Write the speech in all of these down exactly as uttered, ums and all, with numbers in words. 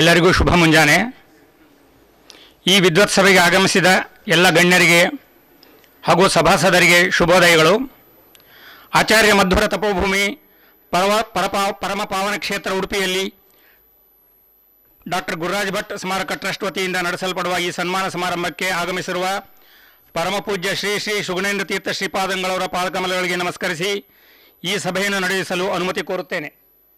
ಎಲ್ಲರಿಗೂ ಶುಭ ಮುಂಜಾನೆ. ಈ ವಿದ್ವತ್ ಸಭೆಗೆ ಆಗಮಿಸಿದ ಎಲ್ಲ ಗಣ್ಯರಿಗೆ ಹಾಗೂ ಸಭಾಸದರಿಗೆ ಶುಭೋದಯಗಳು. ಆಚಾರ್ಯ ಮಧ್ವರ ತಪೋಭೂಮಿ ಪರವ ಪರಪಾ ಪರಮ ಪಾವನ ಕ್ಷೇತ್ರ ಉಡುಪಿಯಲ್ಲಿ ಡಾಕ್ಟರ್ ಗುರುರಾಜ್ ಭಟ್ ಸ್ಮಾರಕ ಟ್ರಸ್ಟ್ ವತಿಯಿಂದ ನಡೆಸಲ್ಪಡುವ ಈ ಸನ್ಮಾನ ಸಮಾರಂಭಕ್ಕೆ ಆಗಮಿಸಿರುವ ಪರಮಪೂಜ್ಯ ಶ್ರೀ ಶ್ರೀ ಸುಗುಣೇಂದ್ರ ತೀರ್ಥ ಶ್ರೀಪಾದಂಗಳವರ ಪಾದಕಮಲಗಳಿಗೆ ನಮಸ್ಕರಿಸಿ ಈ ಸಭೆಯನ್ನು ನಡೆಸಲು ಅನುಮತಿ ಕೋರುತ್ತೇನೆ.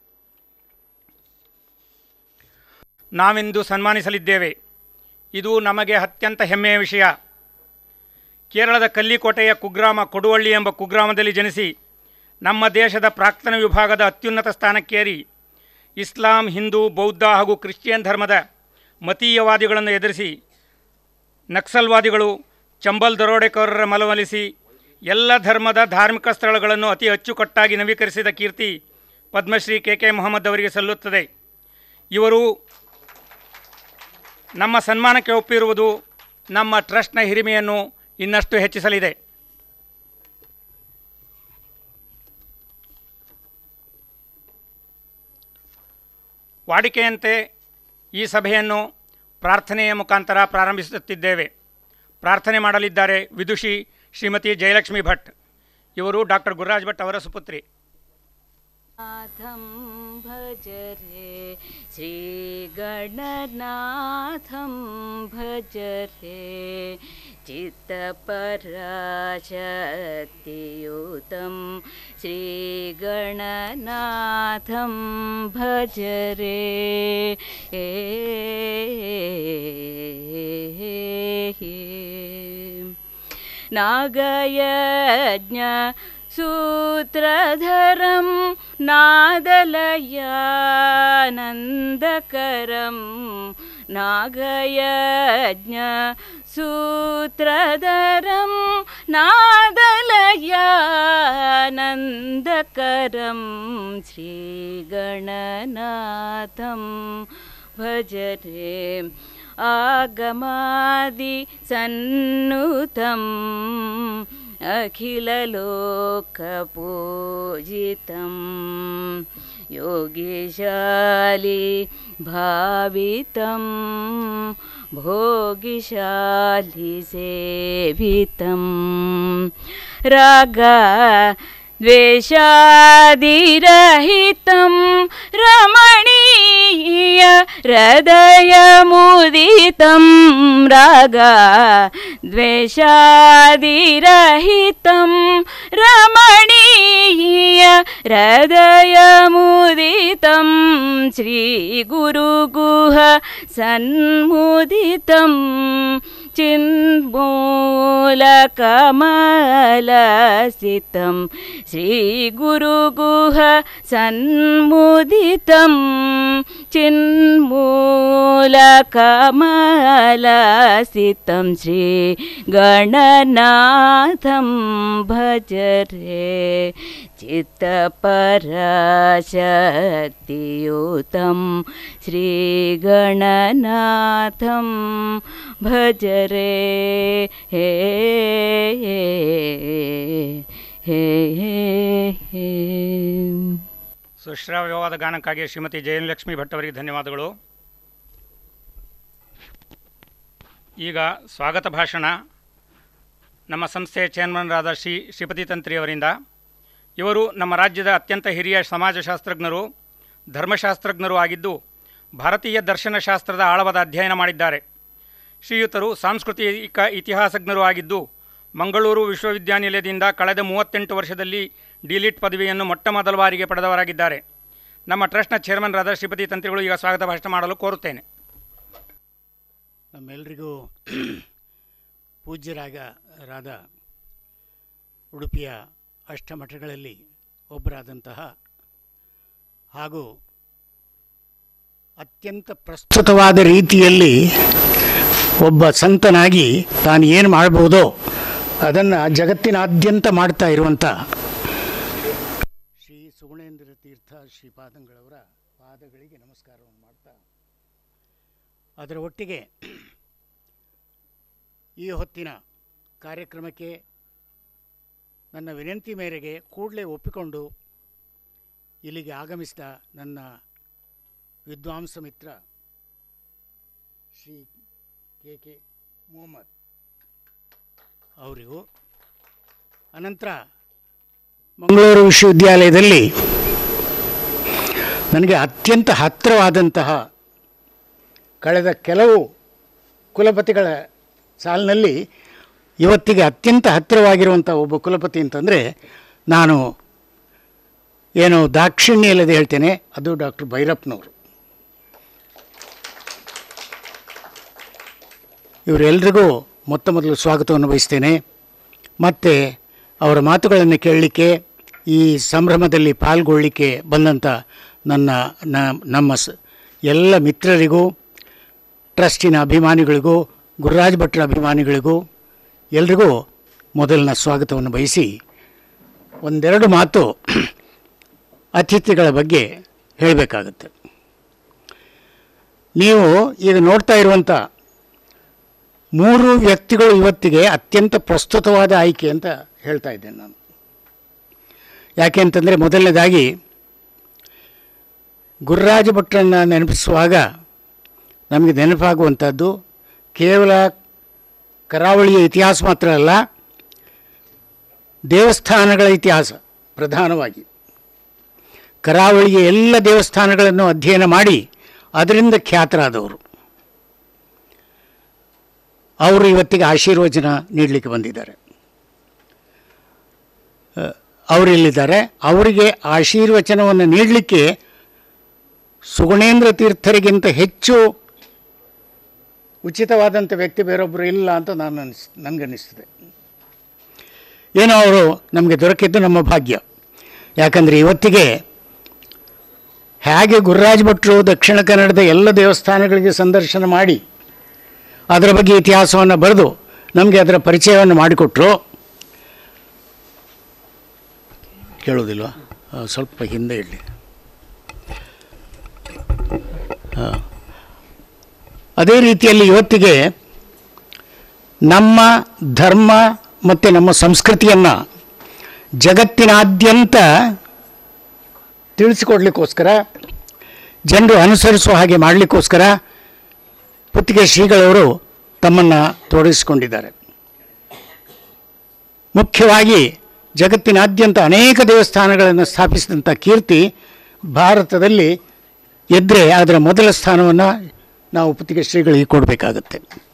ನಾವಿಂದು ಸನ್ಮಾನಿಸಲಿದ್ದೇವೆ. ಇದು ನಮಗೆ ಅತ್ಯಂತ ಹೆಮ್ಮೆಯ ವಿಷಯ. ಕೇರಳದ ಕಲ್ಲಿಕೋಟೆಯ ಕುಗ್ರಾಮ ಕೊಡುವಳ್ಳಿ ಎಂಬ ಕುಗ್ರಾಮದಲ್ಲಿ ಜನಿಸಿ ನಮ್ಮ ದೇಶದ ಪ್ರಾಕ್ತನ ವಿಭಾಗದ ಅತ್ಯುನ್ನತ ಸ್ಥಾನಕ್ಕೇರಿ ಇಸ್ಲಾಂ, ಹಿಂದೂ, ಬೌದ್ಧ ಹಾಗೂ ಕ್ರಿಶ್ಚಿಯನ್ ಧರ್ಮದ ಮತೀಯವಾದಿಗಳನ್ನು ಎದುರಿಸಿ ನಕ್ಸಲ್ವಾದಿಗಳು ಚಂಬಲ್ ದರೋಡೆಕೋರರ ಮನವೊಲಿಸಿ ಎಲ್ಲ ಧರ್ಮದ ಧಾರ್ಮಿಕ ಸ್ಥಳಗಳನ್ನು ಅತಿ ಅಚ್ಚುಕಟ್ಟಾಗಿ ನವೀಕರಿಸಿದ ಕೀರ್ತಿ ಪದ್ಮಶ್ರೀ ಕೆ ಕೆ ಮೊಹಮ್ಮದ್ ಅವರಿಗೆ ಸಲ್ಲುತ್ತದೆ. ಇವರು ನಮ್ಮ ಸನ್ಮಾನಕ್ಕೆ ಒಪ್ಪಿರುವುದು ನಮ್ಮ ಟ್ರಸ್ಟ್ನ ಹಿರಿಮೆಯನ್ನು ಇನ್ನಷ್ಟು ಹೆಚ್ಚಿಸಲಿದೆ. ವಾಡಿಕೆಯಂತೆ ಈ ಸಭೆಯನ್ನು ಪ್ರಾರ್ಥನೆಯ ಮುಖಾಂತರ ಪ್ರಾರಂಭಿಸುತ್ತಿದ್ದೇವೆ. ಪ್ರಾರ್ಥನೆ ಮಾಡಲಿದ್ದಾರೆ ವಿದುಷಿ ಶ್ರೀಮತಿ ಜಯಲಕ್ಷ್ಮಿ ಭಟ್. ಇವರು ಡಾಕ್ಟರ್ ಗುರುರಾಜ್ ಭಟ್ ಅವರ ಸುಪುತ್ರಿ. नाथं भजरे श्री गणनाथं भजरे चित्तपराशक्तियुतं श्री गणनाथं भजरे नागयज्ञ सूत्रधरं नादलयानन्दकरं नागयज्ञ सूत्रधरं नादलयानन्दकरं श्रीगणनाथं भजरे आगमादि सन्नुतं अखिललोकपूजितं योगिशाली भावितं भोगिशाली सेवितं रागा द्वेषादिरहितं रमणीय हृदयमुदितं रागा द्वेषादिरहितं रमणीय हृदयमुदितं श्रीगुरुगुह सन्मुदितं चिन्मूलकमलसितं श्रीगुरुगुह सन्मुदितं चिन्मूलकमलसितं श्रीगणनाथं भजरे चित्तपराशक्तियुतं श्रीगणनाथं भजरे हे हे हे. ಸುಶ್ರಾವ್ಯವಾದ ಗಾನಕ್ಕಾಗಿ ಶ್ರೀಮತಿ ಜಯಲಕ್ಷ್ಮಿ ಭಟ್ ಅವರಿಗೆ ಧನ್ಯವಾದಗಳು. ಈಗ ಸ್ವಾಗತ ಭಾಷಣ ನಮ್ಮ ಸಂಸ್ಥೆಯ ಚೇರ್ಮನ್ರಾದ ಶ್ರೀ ಶ್ರೀಪತಿ ತಂತ್ರಿಯವರಿಂದ. ಇವರು ನಮ್ಮ ರಾಜ್ಯದ ಅತ್ಯಂತ ಹಿರಿಯ ಸಮಾಜಶಾಸ್ತ್ರಜ್ಞರು, ಧರ್ಮಶಾಸ್ತ್ರಜ್ಞರು ಆಗಿದ್ದು ಭಾರತೀಯ ದರ್ಶನಶಾಸ್ತ್ರದ ಆಳವಾದ ಅಧ್ಯಯನ ಮಾಡಿದ್ದಾರೆ. ಶ್ರೀಯುತರು ಸಾಂಸ್ಕೃತಿಕ ಇತಿಹಾಸಜ್ಞರು ಆಗಿದ್ದು ಮಂಗಳೂರು ವಿಶ್ವವಿದ್ಯಾನಿಲಯದಿಂದ ಕಳೆದ ಮೂವತ್ತೆಂಟು ವರ್ಷದಲ್ಲಿ ಡಿಲಿಟ್ ಪದವಿಯನ್ನು ಮೊಟ್ಟ ಮೊದಲ ಬಾರಿಗೆ ಪಡೆದವರಾಗಿದ್ದಾರೆ. ನಮ್ಮ ಟ್ರಸ್ಟ್ನ ಚೇರ್ಮನ್ರಾದ ಶ್ರೀಪತಿ ತಂತ್ರಿಗಳು ಈಗ ಸ್ವಾಗತ ಭಾಷಣ ಮಾಡಲು ಕೋರುತ್ತೇನೆ. ನಮ್ಮೆಲ್ಲರಿಗೂ ಪೂಜ್ಯರಾದ ಉಡುಪಿಯ ಅಷ್ಟಮಠಗಳಲ್ಲಿ ಒಬ್ಬರಾದಂತಹ ಹಾಗೂ ಅತ್ಯಂತ ಪ್ರಸ್ತುತವಾದ ರೀತಿಯಲ್ಲಿ ಒಬ್ಬ ಸಂತನಾಗಿ ತಾನು ಏನು ಮಾಡಬಹುದೋ ಅದನ್ನು ಜಗತ್ತಿನಾದ್ಯಂತ ಮಾಡ್ತಾ ಇರುವಂಥ ಶ್ರೀ ಸುಗುಣೇಂದ್ರ ತೀರ್ಥ ಶ್ರೀಪಾದಂಗಳವರ ಪಾದಗಳಿಗೆ ನಮಸ್ಕಾರವನ್ನು ಮಾಡ್ತಾ, ಅದರ ಒಟ್ಟಿಗೆ ಈ ಹೊತ್ತಿನ ಕಾರ್ಯಕ್ರಮಕ್ಕೆ ನನ್ನ ವಿನಂತಿ ಮೇರೆಗೆ ಕೂಡಲೇ ಒಪ್ಪಿಕೊಂಡು ಇಲ್ಲಿಗೆ ಆಗಮಿಸಿದ ನನ್ನ ವಿದ್ವಾಂಸ ಮಿತ್ರ ಶ್ರೀ ಕೆ ಕೆ ಮೊಹಮ್ಮದ್ ಅವರಿಗೂ, ಅನಂತರ ಮಂಗಳೂರು ವಿಶ್ವವಿದ್ಯಾಲಯದಲ್ಲಿ ನನಗೆ ಅತ್ಯಂತ ಹತ್ತಿರವಾದಂತಹ ಕಳೆದ ಕೆಲವು ಕುಲಪತಿಗಳ ಸಾಲಿನಲ್ಲಿ ಇವತ್ತಿಗೆ ಅತ್ಯಂತ ಹತ್ತಿರವಾಗಿರುವಂಥ ಒಬ್ಬ ಕುಲಪತಿ ಅಂತಂದರೆ ನಾನು ಏನು ದಾಕ್ಷಿಣ್ಯ ಇಲ್ಲದೆ ಹೇಳ್ತೇನೆ, ಅದು ಡಾಕ್ಟರ್ ಭೈರಪ್ಪನವರು. ಇವರೆಲ್ಲರಿಗೂ ಮೊತ್ತ ಮೊದಲು ಸ್ವಾಗತವನ್ನು ಬಯಸ್ತೇನೆ. ಮತ್ತು ಅವರ ಮಾತುಗಳನ್ನು ಕೇಳಲಿಕ್ಕೆ, ಈ ಸಂಭ್ರಮದಲ್ಲಿ ಪಾಲ್ಗೊಳ್ಳಲಿಕ್ಕೆ ಬಂದಂಥ ನನ್ನ ನಮ್ಮ ಸ ಎಲ್ಲ ಮಿತ್ರರಿಗೂ, ಟ್ರಸ್ಟಿನ ಅಭಿಮಾನಿಗಳಿಗೂ, ಗುರುರಾಜ್ ಭಟ್ರ ಅಭಿಮಾನಿಗಳಿಗೂ ಎಲ್ರಿಗೂ ಮೊದಲಿನ ಸ್ವಾಗತವನ್ನು ಬಯಸಿ ಒಂದೆರಡು ಮಾತು ಅತಿಥಿಗಳ ಬಗ್ಗೆ ಹೇಳಬೇಕಾಗುತ್ತೆ. ನೀವು ಈಗ ನೋಡ್ತಾ ಇರುವಂಥ ಮೂರು ವ್ಯಕ್ತಿಗಳು ಇವತ್ತಿಗೆ ಅತ್ಯಂತ ಪ್ರಸ್ತುತವಾದ ಆಯ್ಕೆ ಅಂತ ಹೇಳ್ತಾ ಇದ್ದೇನೆ ನಾನು. ಯಾಕೆ ಅಂತಂದರೆ, ಮೊದಲನೇದಾಗಿ ಗುರುರಾಜ ಭಟ್ರನ್ನು ನೆನಪಿಸುವಾಗ ನಮಗೆ ನೆನಪಾಗುವಂಥದ್ದು ಕೇವಲ ಕರಾವಳಿಯ ಇತಿಹಾಸ ಮಾತ್ರ ಅಲ್ಲ, ದೇವಸ್ಥಾನಗಳ ಇತಿಹಾಸ. ಪ್ರಧಾನವಾಗಿ ಕರಾವಳಿಯ ಎಲ್ಲ ದೇವಸ್ಥಾನಗಳನ್ನು ಅಧ್ಯಯನ ಮಾಡಿ ಅದರಿಂದ ಖ್ಯಾತರಾದವರು. ಅವರು ಇವತ್ತಿಗೆ ಆಶೀರ್ವಚನ ನೀಡಲಿಕ್ಕೆ ಬಂದಿದ್ದಾರೆ. ಅವರಿಲ್ಲಿದ್ದಾರೆ. ಅವರಿಗೆ ಆಶೀರ್ವಚನವನ್ನು ನೀಡಲಿಕ್ಕೆ ಸುಗುಣೇಂದ್ರ ತೀರ್ಥರಿಗಿಂತ ಹೆಚ್ಚು ಉಚಿತವಾದಂಥ ವ್ಯಕ್ತಿ ಬೇರೊಬ್ಬರು ಇಲ್ಲ ಅಂತ ನಾನು ಅನಿಸ್ ನನಗನ್ನಿಸ್ತದೆ. ಏನೋ ಅವರು ನಮಗೆ ದೊರಕಿದ್ದು ನಮ್ಮ ಭಾಗ್ಯ. ಯಾಕಂದರೆ ಇವತ್ತಿಗೆ ಹೇಗೆ ಗುರುರಾಜ ಭಟ್ರು ದಕ್ಷಿಣ ಕನ್ನಡದ ಎಲ್ಲ ದೇವಸ್ಥಾನಗಳಿಗೆ ಸಂದರ್ಶನ ಮಾಡಿ ಅದರ ಬಗ್ಗೆ ಇತಿಹಾಸವನ್ನು ಬರೆದು ನಮಗೆ ಅದರ ಪರಿಚಯವನ್ನು ಮಾಡಿಕೊಟ್ರು. ಕೇಳೋದಿಲ್ವ? ಸ್ವಲ್ಪ ಹಿಂದೆ ಇಡಲಿ. ಹಾಂ, ಅದೇ ರೀತಿಯಲ್ಲಿ ಇವತ್ತಿಗೆ ನಮ್ಮ ಧರ್ಮ ಮತ್ತು ನಮ್ಮ ಸಂಸ್ಕೃತಿಯನ್ನು ಜಗತ್ತಿನಾದ್ಯಂತ ತಿಳಿಸಿಕೊಡ್ಲಿಕ್ಕೋಸ್ಕರ, ಜನರು ಅನುಸರಿಸುವ ಹಾಗೆ ಮಾಡಲಿಕ್ಕೋಸ್ಕರ ಪುತ್ತಿಗೆ ಶ್ರೀಗಳವರು ತಮ್ಮನ್ನು ತೊಡಗಿಸಿಕೊಂಡಿದ್ದಾರೆ. ಮುಖ್ಯವಾಗಿ ಜಗತ್ತಿನಾದ್ಯಂತ ಅನೇಕ ದೇವಸ್ಥಾನಗಳನ್ನು ಸ್ಥಾಪಿಸಿದಂಥ ಕೀರ್ತಿ ಭಾರತದಲ್ಲಿ ಎದ್ದರೆ ಅದರ ಮೊದಲ ಸ್ಥಾನವನ್ನು ನಾವು ಪುತ್ತಿಗೆ ಶ್ರೀಗಳಿಗೆ ಕೊಡಬೇಕಾಗತ್ತೆ.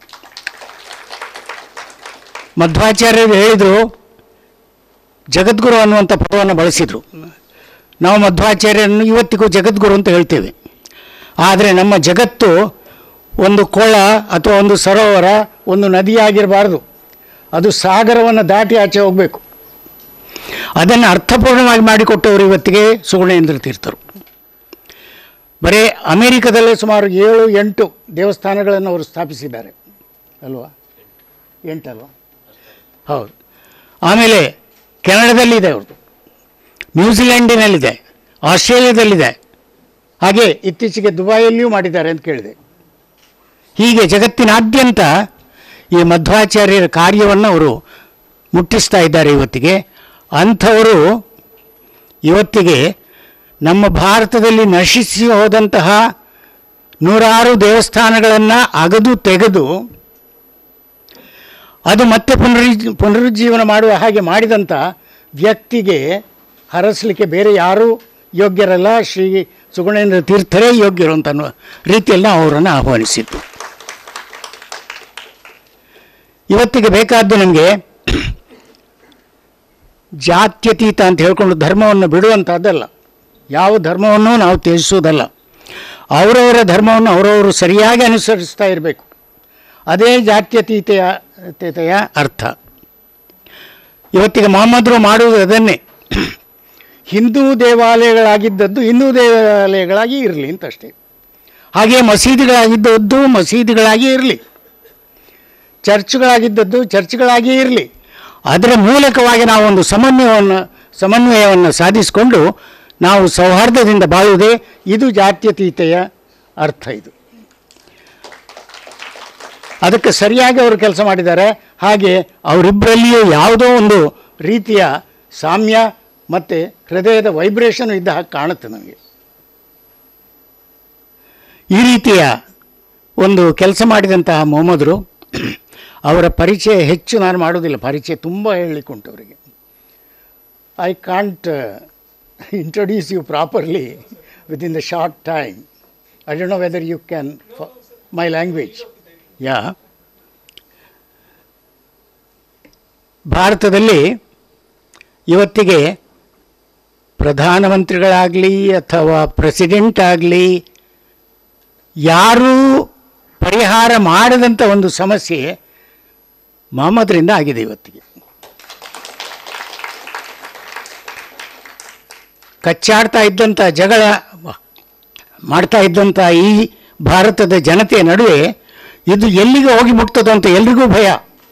ಮಧ್ವಾಚಾರ್ಯರು ಹೇಳಿದರು, ಜಗದ್ಗುರು ಅನ್ನುವಂಥ ಪದವನ್ನು ಬಳಸಿದರು. ನಾವು ಮಧ್ವಾಚಾರ್ಯರನ್ನು ಇವತ್ತಿಗೂ ಜಗದ್ಗುರು ಅಂತ ಹೇಳ್ತೇವೆ. ಆದರೆ ನಮ್ಮ ಜಗತ್ತು ಒಂದು ಕೊಳ ಅಥವಾ ಒಂದು ಸರೋವರ, ಒಂದು ನದಿಯಾಗಿರಬಾರ್ದು. ಅದು ಸಾಗರವನ್ನು ದಾಟಿ ಆಚೆ ಹೋಗಬೇಕು. ಅದನ್ನು ಅರ್ಥಪೂರ್ಣವಾಗಿ ಮಾಡಿಕೊಟ್ಟವರು ಇವತ್ತಿಗೆ ಸುಗುಣೇಂದ್ರ ತೀರ್ಥರು. ಬರೀ ಅಮೇರಿಕದಲ್ಲೇ ಸುಮಾರು ಏಳು ಎಂಟು ದೇವಸ್ಥಾನಗಳನ್ನು ಅವರು ಸ್ಥಾಪಿಸಿದ್ದಾರೆ ಅಲ್ವಾ? ಎಂಟಲ್ವಾ? ಹೌದು. ಆಮೇಲೆ ಕೆನಡಾದಲ್ಲಿದೆ ಅವ್ರದ್ದು, ನ್ಯೂಜಿಲೆಂಡಿನಲ್ಲಿದೆ, ಆಸ್ಟ್ರೇಲಿಯಾದಲ್ಲಿದೆ, ಹಾಗೆ ಇತ್ತೀಚೆಗೆ ದುಬೈಯಲ್ಲಿಯೂ ಮಾಡಿದ್ದಾರೆ ಅಂತ ಕೇಳಿದೆ. ಹೀಗೆ ಜಗತ್ತಿನಾದ್ಯಂತ ಈ ಮಧ್ವಾಚಾರ್ಯರ ಕಾರ್ಯವನ್ನು ಅವರು ಮುಟ್ಟಿಸ್ತಾ ಇದ್ದಾರೆ ಇವತ್ತಿಗೆ. ಅಂಥವರು ಇವತ್ತಿಗೆ ನಮ್ಮ ಭಾರತದಲ್ಲಿ ನಶಿಸಿ ಹೋದಂತಹ ನೂರಾರು ದೇವಸ್ಥಾನಗಳನ್ನು ಅಗದು ತೆಗೆದು ಅದು ಮತ್ತೆ ಪುನರುಜ್ಜೀ ಪುನರುಜ್ಜೀವನ ಮಾಡುವ ಹಾಗೆ ಮಾಡಿದಂಥ ವ್ಯಕ್ತಿಗೆ ಹರಸಲಿಕ್ಕೆ ಬೇರೆ ಯಾರೂ ಯೋಗ್ಯರಲ್ಲ, ಶ್ರೀ ಸುಗುಣೇಂದ್ರ ತೀರ್ಥರೇ ಯೋಗ್ಯರು ಅಂತ ಅನ್ನುವ ರೀತಿಯಲ್ಲಿ ಅವರನ್ನು ಆಹ್ವಾನಿಸಿದ್ದು. ಇವತ್ತಿಗೆ ಬೇಕಾದ್ದು ನಮಗೆ ಜಾತ್ಯತೀತ ಅಂತ ಹೇಳ್ಕೊಂಡು ಧರ್ಮವನ್ನು ಬಿಡುವಂಥದ್ದಲ್ಲ, ಯಾವ ಧರ್ಮವನ್ನು ನಾವು ತ್ಯಜಿಸೋದಲ್ಲ. ಅವರವರ ಧರ್ಮವನ್ನು ಅವರವರು ಸರಿಯಾಗಿ ಅನುಸರಿಸ್ತಾ ಇರಬೇಕು. ಅದೇ ಜಾತ್ಯತೀತೆಯ ತೀತೆಯ ಅರ್ಥ. ಇವತ್ತಿಗೆ ಮೊಹಮ್ಮದ್ರು ಮಾಡುವುದು ಅದನ್ನೇ. ಹಿಂದೂ ದೇವಾಲಯಗಳಾಗಿದ್ದದ್ದು ಹಿಂದೂ ದೇವಾಲಯಗಳಾಗಿ ಇರಲಿ ಅಂತಷ್ಟೇ. ಹಾಗೆ ಮಸೀದಿಗಳಾಗಿದ್ದದ್ದು ಮಸೀದಿಗಳಾಗಿ ಇರಲಿ, ಚರ್ಚ್ಗಳಾಗಿದ್ದದ್ದು ಚರ್ಚ್ಗಳಾಗಿಯೇ ಇರಲಿ. ಅದರ ಮೂಲಕವಾಗಿ ನಾವೊಂದು ಸಮನ್ವಯವನ್ನು ಸಮನ್ವಯವನ್ನು ಸಾಧಿಸಿಕೊಂಡು ನಾವು ಸೌಹಾರ್ದದಿಂದ ಬಾಳುವುದೇ ಇದು ಜಾತ್ಯತೀತೆಯ ಅರ್ಥ. ಇದು ಅದಕ್ಕೆ ಸರಿಯಾಗಿ ಅವರು ಕೆಲಸ ಮಾಡಿದ್ದಾರೆ. ಹಾಗೆ ಅವರಿಬ್ಬರಲ್ಲಿಯೂ ಯಾವುದೋ ಒಂದು ರೀತಿಯ ಸಾಮ್ಯ ಮತ್ತು ಹೃದಯದ ವೈಬ್ರೇಷನ್ ಇದ್ದ ಹಾಗೆ ಕಾಣುತ್ತೆ ನಮಗೆ. ಈ ರೀತಿಯ ಒಂದು ಕೆಲಸ ಮಾಡಿದಂತಹ ಮೊಹಮ್ಮದರು ಅವರ ಪರಿಚಯ ಹೆಚ್ಚು ನಾನು ಮಾಡೋದಿಲ್ಲ, ಪರಿಚಯ ತುಂಬ ಹೇಳಲಿಕ್ಕುಂಟು ಅವರಿಗೆ. I can't introduce you properly within the short time. I don't know whether you can my language. ಯಾ ಭಾರತದಲ್ಲಿ ಇವತ್ತಿಗೆ ಪ್ರಧಾನಮಂತ್ರಿಗಳಾಗಲಿ ಅಥವಾ ಪ್ರೆಸಿಡೆಂಟ್ ಆಗಲಿ ಯಾರೂ ಪರಿಹಾರ ಮಾಡದಂಥ ಒಂದು ಸಮಸ್ಯೆ ಮೊಹಮ್ಮದರಿಂದ ಆಗಿದೆ ಇವತ್ತಿಗೆ. ಕಚ್ಚಾಡ್ತಾ ಇದ್ದಂಥ ಜಗಳ ಮಾಡ್ತಾ ಇದ್ದಂಥ ಈ ಭಾರತದ ಜನತೆಯ ನಡುವೆ ಇದು ಎಲ್ಲಿಗೆ ಹೋಗಿ ಮುಟ್ತದೋ ಅಂತ ಎಲ್ರಿಗೂ ಭಯ.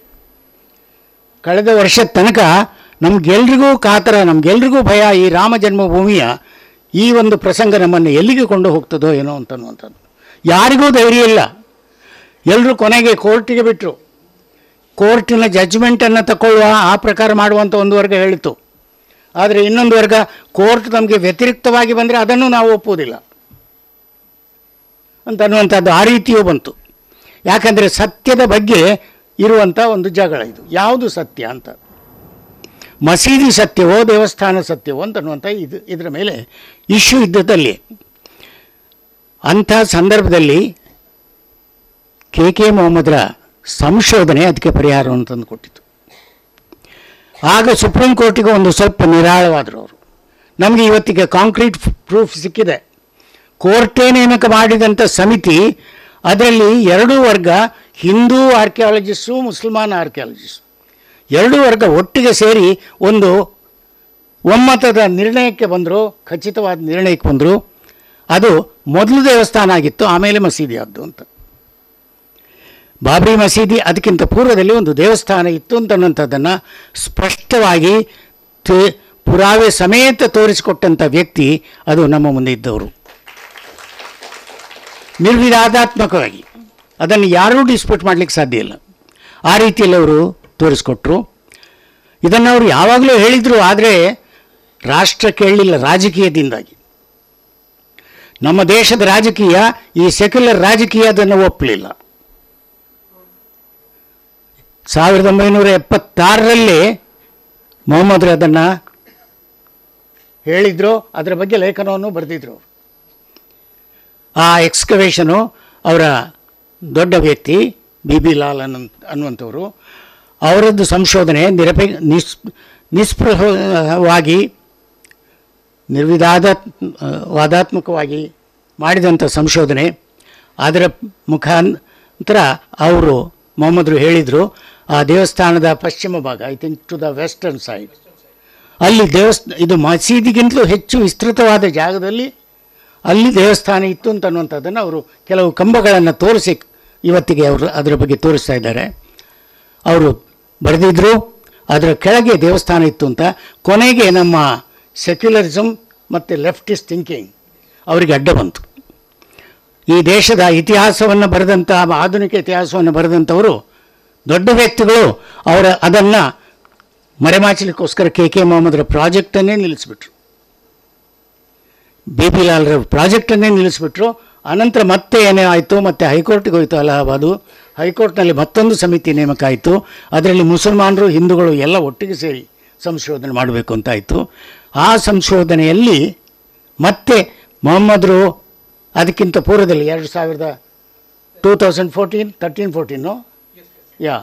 ಕಳೆದ ವರ್ಷದ ತನಕ ನಮಗೆಲ್ರಿಗೂ ಕಾತರ, ನಮಗೆಲ್ರಿಗೂ ಭಯ, ಈ ರಾಮ ಜನ್ಮಭೂಮಿಯ ಈ ಒಂದು ಪ್ರಸಂಗ ನಮ್ಮನ್ನು ಎಲ್ಲಿಗೆ ಕೊಂಡು ಹೋಗ್ತದೋ ಏನೋ ಅಂತನ್ನುವಂಥದ್ದು. ಯಾರಿಗೂ ಧೈರ್ಯ ಇಲ್ಲ. ಎಲ್ಲರೂ ಕೊನೆಗೆ ಕೋರ್ಟಿಗೆ ಬಿಟ್ಟರು. ಕೋರ್ಟಿನ ಜಡ್ಜ್ಮೆಂಟನ್ನು ತಗೊಳ್ಳುವ, ಆ ಪ್ರಕಾರ ಮಾಡುವಂಥ ಒಂದು ವರ್ಗ ಹೇಳಿತು. ಆದರೆ ಇನ್ನೊಂದು ವರ್ಗ ಕೋರ್ಟ್ ನಮಗೆ ವ್ಯತಿರಿಕ್ತವಾಗಿ ಬಂದರೆ ಅದನ್ನು ನಾವು ಒಪ್ಪುವುದಿಲ್ಲ ಅಂತನ್ನುವಂಥದ್ದು ಆ ರೀತಿಯೂ ಬಂತು. ಯಾಕಂದರೆ ಸತ್ಯದ ಬಗ್ಗೆ ಇರುವಂಥ ಒಂದು ಜಗಳ ಇದು. ಯಾವುದು ಸತ್ಯ ಅಂತ, ಮಸೀದಿ ಸತ್ಯವೋ ದೇವಸ್ಥಾನ ಸತ್ಯವೋ ಅಂತನ್ನುವಂಥ ಇದು ಇದರ ಮೇಲೆ ಇಶ್ಯೂ ಇದ್ದದಲ್ಲಿ, ಅಂಥ ಸಂದರ್ಭದಲ್ಲಿ ಕೆ ಕೆ ಮೊಹಮ್ಮದರ ಸಂಶೋಧನೆ ಅದಕ್ಕೆ ಪರಿಹಾರವನ್ನು ತಂದು ಕೊಟ್ಟಿತು. ಆಗ ಸುಪ್ರೀಂ ಕೋರ್ಟಿಗೆ ಒಂದು ಸ್ವಲ್ಪ ನಿರಾಳವಾದರು ಅವರು. ನಮಗೆ ಇವತ್ತಿಗೆ ಕಾಂಕ್ರೀಟ್ ಪ್ರೂಫ್ ಸಿಕ್ಕಿದೆ. ಕೋರ್ಟೇ ನೇಮಕ ಮಾಡಿದಂಥ ಸಮಿತಿ, ಅದರಲ್ಲಿ ಎರಡೂ ವರ್ಗ, ಹಿಂದೂ ಆರ್ಕಿಯಾಲಜಿಸ್ಟು, ಮುಸಲ್ಮಾನ್ ಆರ್ಕಿಯಾಲಜಿಸ್ಟು, ಎರಡೂ ವರ್ಗ ಒಟ್ಟಿಗೆ ಸೇರಿ ಒಂದು ಒಮ್ಮತದ ನಿರ್ಣಯಕ್ಕೆ ಬಂದರು, ಖಚಿತವಾದ ನಿರ್ಣಯಕ್ಕೆ ಬಂದರು. ಅದು ಮೊದಲು ದೇವಸ್ಥಾನ ಆಗಿತ್ತು, ಆಮೇಲೆ ಮಸೀದಿ ಆದ್ದು ಅಂತ. ಬಾಬ್ರಿ ಮಸೀದಿ ಅದಕ್ಕಿಂತ ಪೂರ್ವದಲ್ಲಿ ಒಂದು ದೇವಸ್ಥಾನ ಇತ್ತು ಅಂತನ್ನುವಂಥದ್ದನ್ನು ಸ್ಪಷ್ಟವಾಗಿ ಪುರಾವೆ ಸಮೇತ ತೋರಿಸಿಕೊಟ್ಟಂಥ ವ್ಯಕ್ತಿ ಅದು ನಮ್ಮ ಮುಂದೆ ಇದ್ದವರು. ನಿರ್ವಿವಾದಾತ್ಮಕವಾಗಿ ಅದನ್ನು ಯಾರೂ ಡಿಸ್ಪ್ಯೂಟ್ ಮಾಡಲಿಕ್ಕೆ ಸಾಧ್ಯ ಇಲ್ಲ. ಆ ರೀತಿಯಲ್ಲಿ ಅವರು ತೋರಿಸ್ಕೊಟ್ರು. ಇದನ್ನು ಅವರು ಯಾವಾಗಲೂ ಹೇಳಿದರು, ಆದರೆ ರಾಷ್ಟ್ರ ಕೇಳಲಿಲ್ಲ ರಾಜಕೀಯದಿಂದಾಗಿ. ನಮ್ಮ ದೇಶದ ರಾಜಕೀಯ, ಈ ಸೆಕ್ಯುಲರ್ ರಾಜಕೀಯ ಅದನ್ನು ಒಪ್ಪಲಿಲ್ಲ. ಸಾವಿರದ ಒಂಬೈನೂರ ಎಪ್ಪತ್ತಾರರಲ್ಲಿ ಮೊಹಮ್ಮದ್ರು ಅದನ್ನು ಹೇಳಿದರು, ಅದರ ಬಗ್ಗೆ ಲೇಖನವನ್ನು ಬರೆದಿದ್ರು. ಆ ಎಕ್ಸ್ಕವೇಷನು ಅವರ ದೊಡ್ಡ ವ್ಯಕ್ತಿ ಬಿ ಬಿ ಲಾಲ್ ಅನ್ನೋ ಅನ್ನುವಂಥವರು, ಅವರದ್ದು ಸಂಶೋಧನೆ ನಿರಪೇ ನಿಸ್ ನಿಸ್ಪೃಹವಾಗಿ ನಿರ್ವಿವಾದ ವಾದಾತ್ಮಕವಾಗಿ ಮಾಡಿದಂಥ ಸಂಶೋಧನೆ. ಅದರ ಮುಖಾಂತರ ಅವರು ಮೊಹಮ್ಮದ್ರು ಹೇಳಿದರು, ಆ ದೇವಸ್ಥಾನದ ಪಶ್ಚಿಮ ಭಾಗ, I think to the western side, ಅಲ್ಲಿ ದೇವಸ್ಥಾನ ಇದು ಮಸೀದಿಗಿಂತಲೂ ಹೆಚ್ಚು ವಿಸ್ತೃತವಾದ ಜಾಗದಲ್ಲಿ ಅಲ್ಲಿ ದೇವಸ್ಥಾನ ಇತ್ತು ಅಂತನ್ನುವಂಥದ್ದನ್ನು ಅವರು ಕೆಲವು ಕಂಬಗಳನ್ನು ತೋರಿಸಿ ಇವತ್ತಿಗೆ ಅವರು ಅದರ ಬಗ್ಗೆ ತೋರಿಸ್ತಾ ಇದ್ದಾರೆ. ಅವರು ಬರೆದಿದ್ದರು ಅದರ ಕೆಳಗೆ ದೇವಸ್ಥಾನ ಇತ್ತು ಅಂತ. ಕೊನೆಗೆ ನಮ್ಮ ಸೆಕ್ಯುಲರಿಸಮ್ ಮತ್ತು ಲೆಫ್ಟಿಸ್ಟ್ ಥಿಂಕಿಂಗ್ ಅವರಿಗೆ ಅಡ್ಡ ಬಂತು. ಈ ದೇಶದ ಇತಿಹಾಸವನ್ನು ಬರೆದಂಥ, ಆಧುನಿಕ ಇತಿಹಾಸವನ್ನು ಬರೆದಂಥವರು ದೊಡ್ಡ ವ್ಯಕ್ತಿಗಳು ಅವರ ಅದನ್ನು ಮರೆಮಾಚಲಿಕ್ಕೋಸ್ಕರ ಕೆ ಕೆ ಮೊಹಮ್ಮದರ ಪ್ರಾಜೆಕ್ಟನ್ನೇ ನಿಲ್ಲಿಸಿಬಿಟ್ರು, ಬಿ ಪಿ ಲಾಲ್ರ ಪ್ರಾಜೆಕ್ಟನ್ನೇ ನಿಲ್ಲಿಸಿಬಿಟ್ರು. ಅನಂತರ ಮತ್ತೆ ಏನೇ ಆಯಿತು, ಮತ್ತು ಹೈಕೋರ್ಟಿಗೆ ಹೋಯಿತು ಅಲಹಾಬಾದು. ಹೈಕೋರ್ಟ್ನಲ್ಲಿ ಮತ್ತೊಂದು ಸಮಿತಿ ನೇಮಕ ಆಯಿತು. ಅದರಲ್ಲಿ ಮುಸಲ್ಮಾನರು, ಹಿಂದೂಗಳು ಎಲ್ಲ ಒಟ್ಟಿಗೆ ಸೇರಿ ಸಂಶೋಧನೆ ಮಾಡಬೇಕು ಅಂತಾಯಿತು. ಆ ಸಂಶೋಧನೆಯಲ್ಲಿ ಮತ್ತೆ ಮೊಹಮ್ಮದ್ರು ಅದಕ್ಕಿಂತ ಪೂರ್ವದಲ್ಲಿ ಎರಡು ಸಾವಿರದ two thousand fourteen thirteen fourteen ಯಾ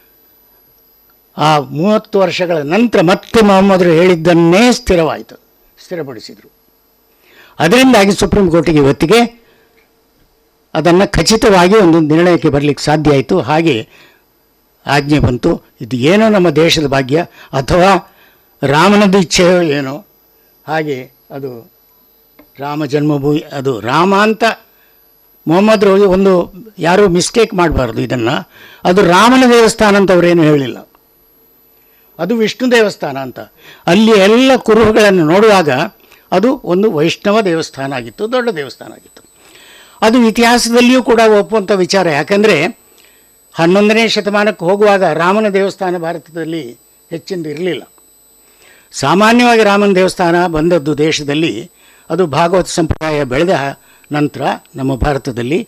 ಆ ಮೂವತ್ತು ವರ್ಷಗಳ ನಂತರ ಮತ್ತೆ ಮೊಹಮ್ಮದ್ರು ಹೇಳಿದ್ದನ್ನೇ ಸ್ಥಿರವಾಯಿತು, ಸ್ಥಿರಪಡಿಸಿದರು. ಅದರಿಂದಾಗಿ ಸುಪ್ರೀಂ ಕೋರ್ಟಿಗೆ ಇವತ್ತಿಗೆ ಅದನ್ನು ಖಚಿತವಾಗಿ ಒಂದು ನಿರ್ಣಯಕ್ಕೆ ಬರಲಿಕ್ಕೆ ಸಾಧ್ಯ ಆಯಿತು. ಹಾಗೆ ಆಜ್ಞೆ ಬಂತು. ಇದು ಏನೋ ನಮ್ಮ ದೇಶದ ಭಾಗ್ಯ ಅಥವಾ ರಾಮನದ್ದು ಇಚ್ಛೆಯೋ ಏನೋ, ಹಾಗೆ ಅದು ರಾಮ ಜನ್ಮಭೂಮಿ, ಅದು ರಾಮ ಅಂತ ಮೊಹಮ್ಮದ್ರು ಒಂದು ಯಾರೂ ಮಿಸ್ಟೇಕ್ ಮಾಡಬಾರ್ದು ಇದನ್ನು. ಅದು ರಾಮನ ದೇವಸ್ಥಾನ ಅಂತ ಅವರೇನು ಹೇಳಿಲ್ಲ, ಅದು ವಿಷ್ಣು ದೇವಸ್ಥಾನ ಅಂತ. ಅಲ್ಲಿ ಎಲ್ಲ ಕುರುಹುಗಳನ್ನು ನೋಡುವಾಗ ಅದು ಒಂದು ವೈಷ್ಣವ ದೇವಸ್ಥಾನ ಆಗಿತ್ತು, ದೊಡ್ಡ ದೇವಸ್ಥಾನ ಆಗಿತ್ತು. ಅದು ಇತಿಹಾಸದಲ್ಲಿಯೂ ಕೂಡ ಒಪ್ಪುವಂಥ ವಿಚಾರ. ಯಾಕಂದರೆ ಹನ್ನೊಂದನೇ ಶತಮಾನಕ್ಕೆ ಹೋಗುವಾಗ ರಾಮನ ದೇವಸ್ಥಾನ ಭಾರತದಲ್ಲಿ ಹೆಚ್ಚಿಂದು ಇರಲಿಲ್ಲ. ಸಾಮಾನ್ಯವಾಗಿ ರಾಮನ ದೇವಸ್ಥಾನ ಬಂದದ್ದು ದೇಶದಲ್ಲಿ ಅದು ಭಾಗವತ ಸಂಪ್ರದಾಯ ಬೆಳೆದ ನಂತರ ನಮ್ಮ ಭಾರತದಲ್ಲಿ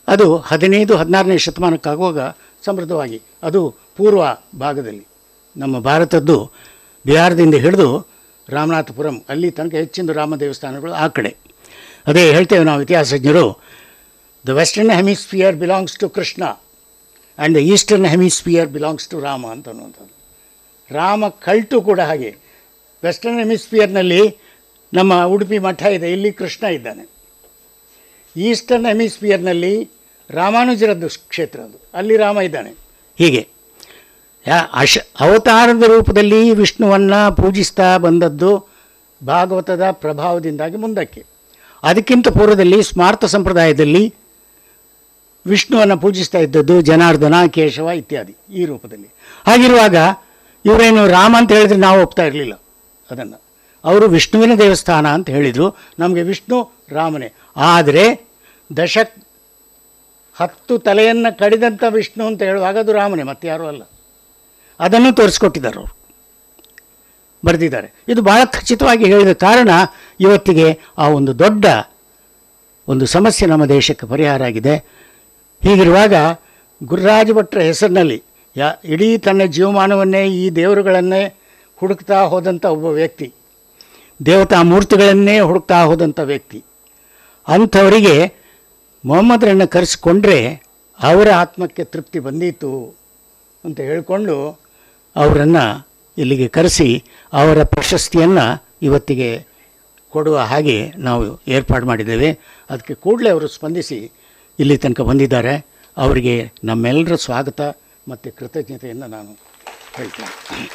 ಅದು ಹದಿನೈದು ಹದಿನಾರನೇ ಶತಮಾನಕ್ಕಾಗುವಾಗ ಸಮೃದ್ಧವಾಗಿ, ಅದು ಪೂರ್ವ ಭಾಗದಲ್ಲಿ ನಮ್ಮ ಭಾರತದ್ದು ಬಿಹಾರದಿಂದ ಹಿಡಿದು ರಾಮನಾಥಪುರಂ ಅಲ್ಲಿ ತನಕ ಹೆಚ್ಚಿನ ರಾಮ ದೇವಸ್ಥಾನಗಳು ಆ ಕಡೆ. ಅದೇ ಹೇಳ್ತೇವೆ ನಾವು ಇತಿಹಾಸಜ್ಞರು, the western hemisphere belongs to Krishna and the eastern hemisphere belongs to Rama ಅಂತ ಅನ್ನುವಂಥದ್ದು. ರಾಮ ಕಲ್ಟು ಕೂಡ ಹಾಗೆ. ವೆಸ್ಟರ್ನ್ ಹೆಮಿಸ್ಫಿಯರ್ನಲ್ಲಿ ನಮ್ಮ ಉಡುಪಿ ಮಠ ಇದೆ, ಇಲ್ಲಿ ಕೃಷ್ಣ ಇದ್ದಾನೆ. ಈಸ್ಟರ್ನ್ ಹೆಮಿಸ್ಫಿಯರ್ನಲ್ಲಿ ರಾಮಾನುಜರದ್ದು ಕ್ಷೇತ್ರ, ಅದು ಅಲ್ಲಿ ರಾಮ ಇದ್ದಾನೆ. ಹೀಗೆ ಯಾ ಅಶ ಅವತಾರದ ರೂಪದಲ್ಲಿ ವಿಷ್ಣುವನ್ನು ಪೂಜಿಸ್ತಾ ಬಂದದ್ದು ಭಾಗವತದ ಪ್ರಭಾವದಿಂದಾಗಿ ಮುಂದಕ್ಕೆ. ಅದಕ್ಕಿಂತ ಪೂರ್ವದಲ್ಲಿ ಸ್ಮಾರ್ತ ಸಂಪ್ರದಾಯದಲ್ಲಿ ವಿಷ್ಣುವನ್ನು ಪೂಜಿಸ್ತಾ ಇದ್ದದ್ದು ಜನಾರ್ದನ, ಕೇಶವ ಇತ್ಯಾದಿ ಈ ರೂಪದಲ್ಲಿ. ಹಾಗಿರುವಾಗ ಇವರೇನು ರಾಮ ಅಂತ ಹೇಳಿದರೆ ನಾವು ಒಪ್ತಾ ಇರಲಿಲ್ಲ ಅದನ್ನು. ಅವರು ವಿಷ್ಣುವಿನ ದೇವಸ್ಥಾನ ಅಂತ ಹೇಳಿದರು, ನಮಗೆ ವಿಷ್ಣು ರಾಮನೇ. ಆದರೆ ದಶ ಹತ್ತು ತಲೆಯನ್ನು ಕಡಿದಂಥ ವಿಷ್ಣು ಅಂತ ಹೇಳುವಾಗ ಅದು ರಾಮನೇ, ಮತ್ತೆ ಯಾರೂ ಅಲ್ಲ. ಅದನ್ನು ತೋರಿಸ್ಕೊಟ್ಟಿದ್ದಾರೆ ಅವರು, ಬರೆದಿದ್ದಾರೆ. ಇದು ಭಾಳ ಖಚಿತವಾಗಿ ಹೇಳಿದ ಕಾರಣ ಇವತ್ತಿಗೆ ಆ ಒಂದು ದೊಡ್ಡ ಒಂದು ಸಮಸ್ಯೆ ನಮ್ಮ ದೇಶಕ್ಕೆ ಪರಿಹಾರ ಆಗಿದೆ. ಹೀಗಿರುವಾಗ ಗುರುರಾಜ ಭಟ್ರ ಹೆಸರಿನಲ್ಲಿ ಯಾ ಇಡೀ ತನ್ನ ಜೀವಮಾನವನ್ನೇ ಈ ದೇವರುಗಳನ್ನೇ ಹುಡುಕ್ತಾ ಹೋದಂಥ ಒಬ್ಬ ವ್ಯಕ್ತಿ, ದೇವತಾ ಮೂರ್ತಿಗಳನ್ನೇ ಹುಡುಕ್ತಾ ಹೋದಂಥ ವ್ಯಕ್ತಿ, ಅಂಥವರಿಗೆ ಮೊಹಮ್ಮದರನ್ನು ಕರೆಸಿಕೊಂಡ್ರೆ ಅವರ ಆತ್ಮಕ್ಕೆ ತೃಪ್ತಿ ಬಂದೀತು ಅಂತ ಹೇಳಿಕೊಂಡು ಅವರನ್ನು ಇಲ್ಲಿಗೆ ಕರೆಸಿ ಅವರ ಪ್ರಶಸ್ತಿಯನ್ನು ಇವತ್ತಿಗೆ ಕೊಡುವ ಹಾಗೆ ನಾವು ಏರ್ಪಾಡು ಮಾಡಿದ್ದೇವೆ. ಅದಕ್ಕೆ ಕೂಡಲೇ ಅವರು ಸ್ಪಂದಿಸಿ ಇಲ್ಲಿ ತನಕ ಬಂದಿದ್ದಾರೆ. ಅವರಿಗೆ ನಮ್ಮೆಲ್ಲರ ಸ್ವಾಗತ ಮತ್ತು ಕೃತಜ್ಞತೆಯನ್ನು ನಾನು ಹೇಳ್ತೇನೆ.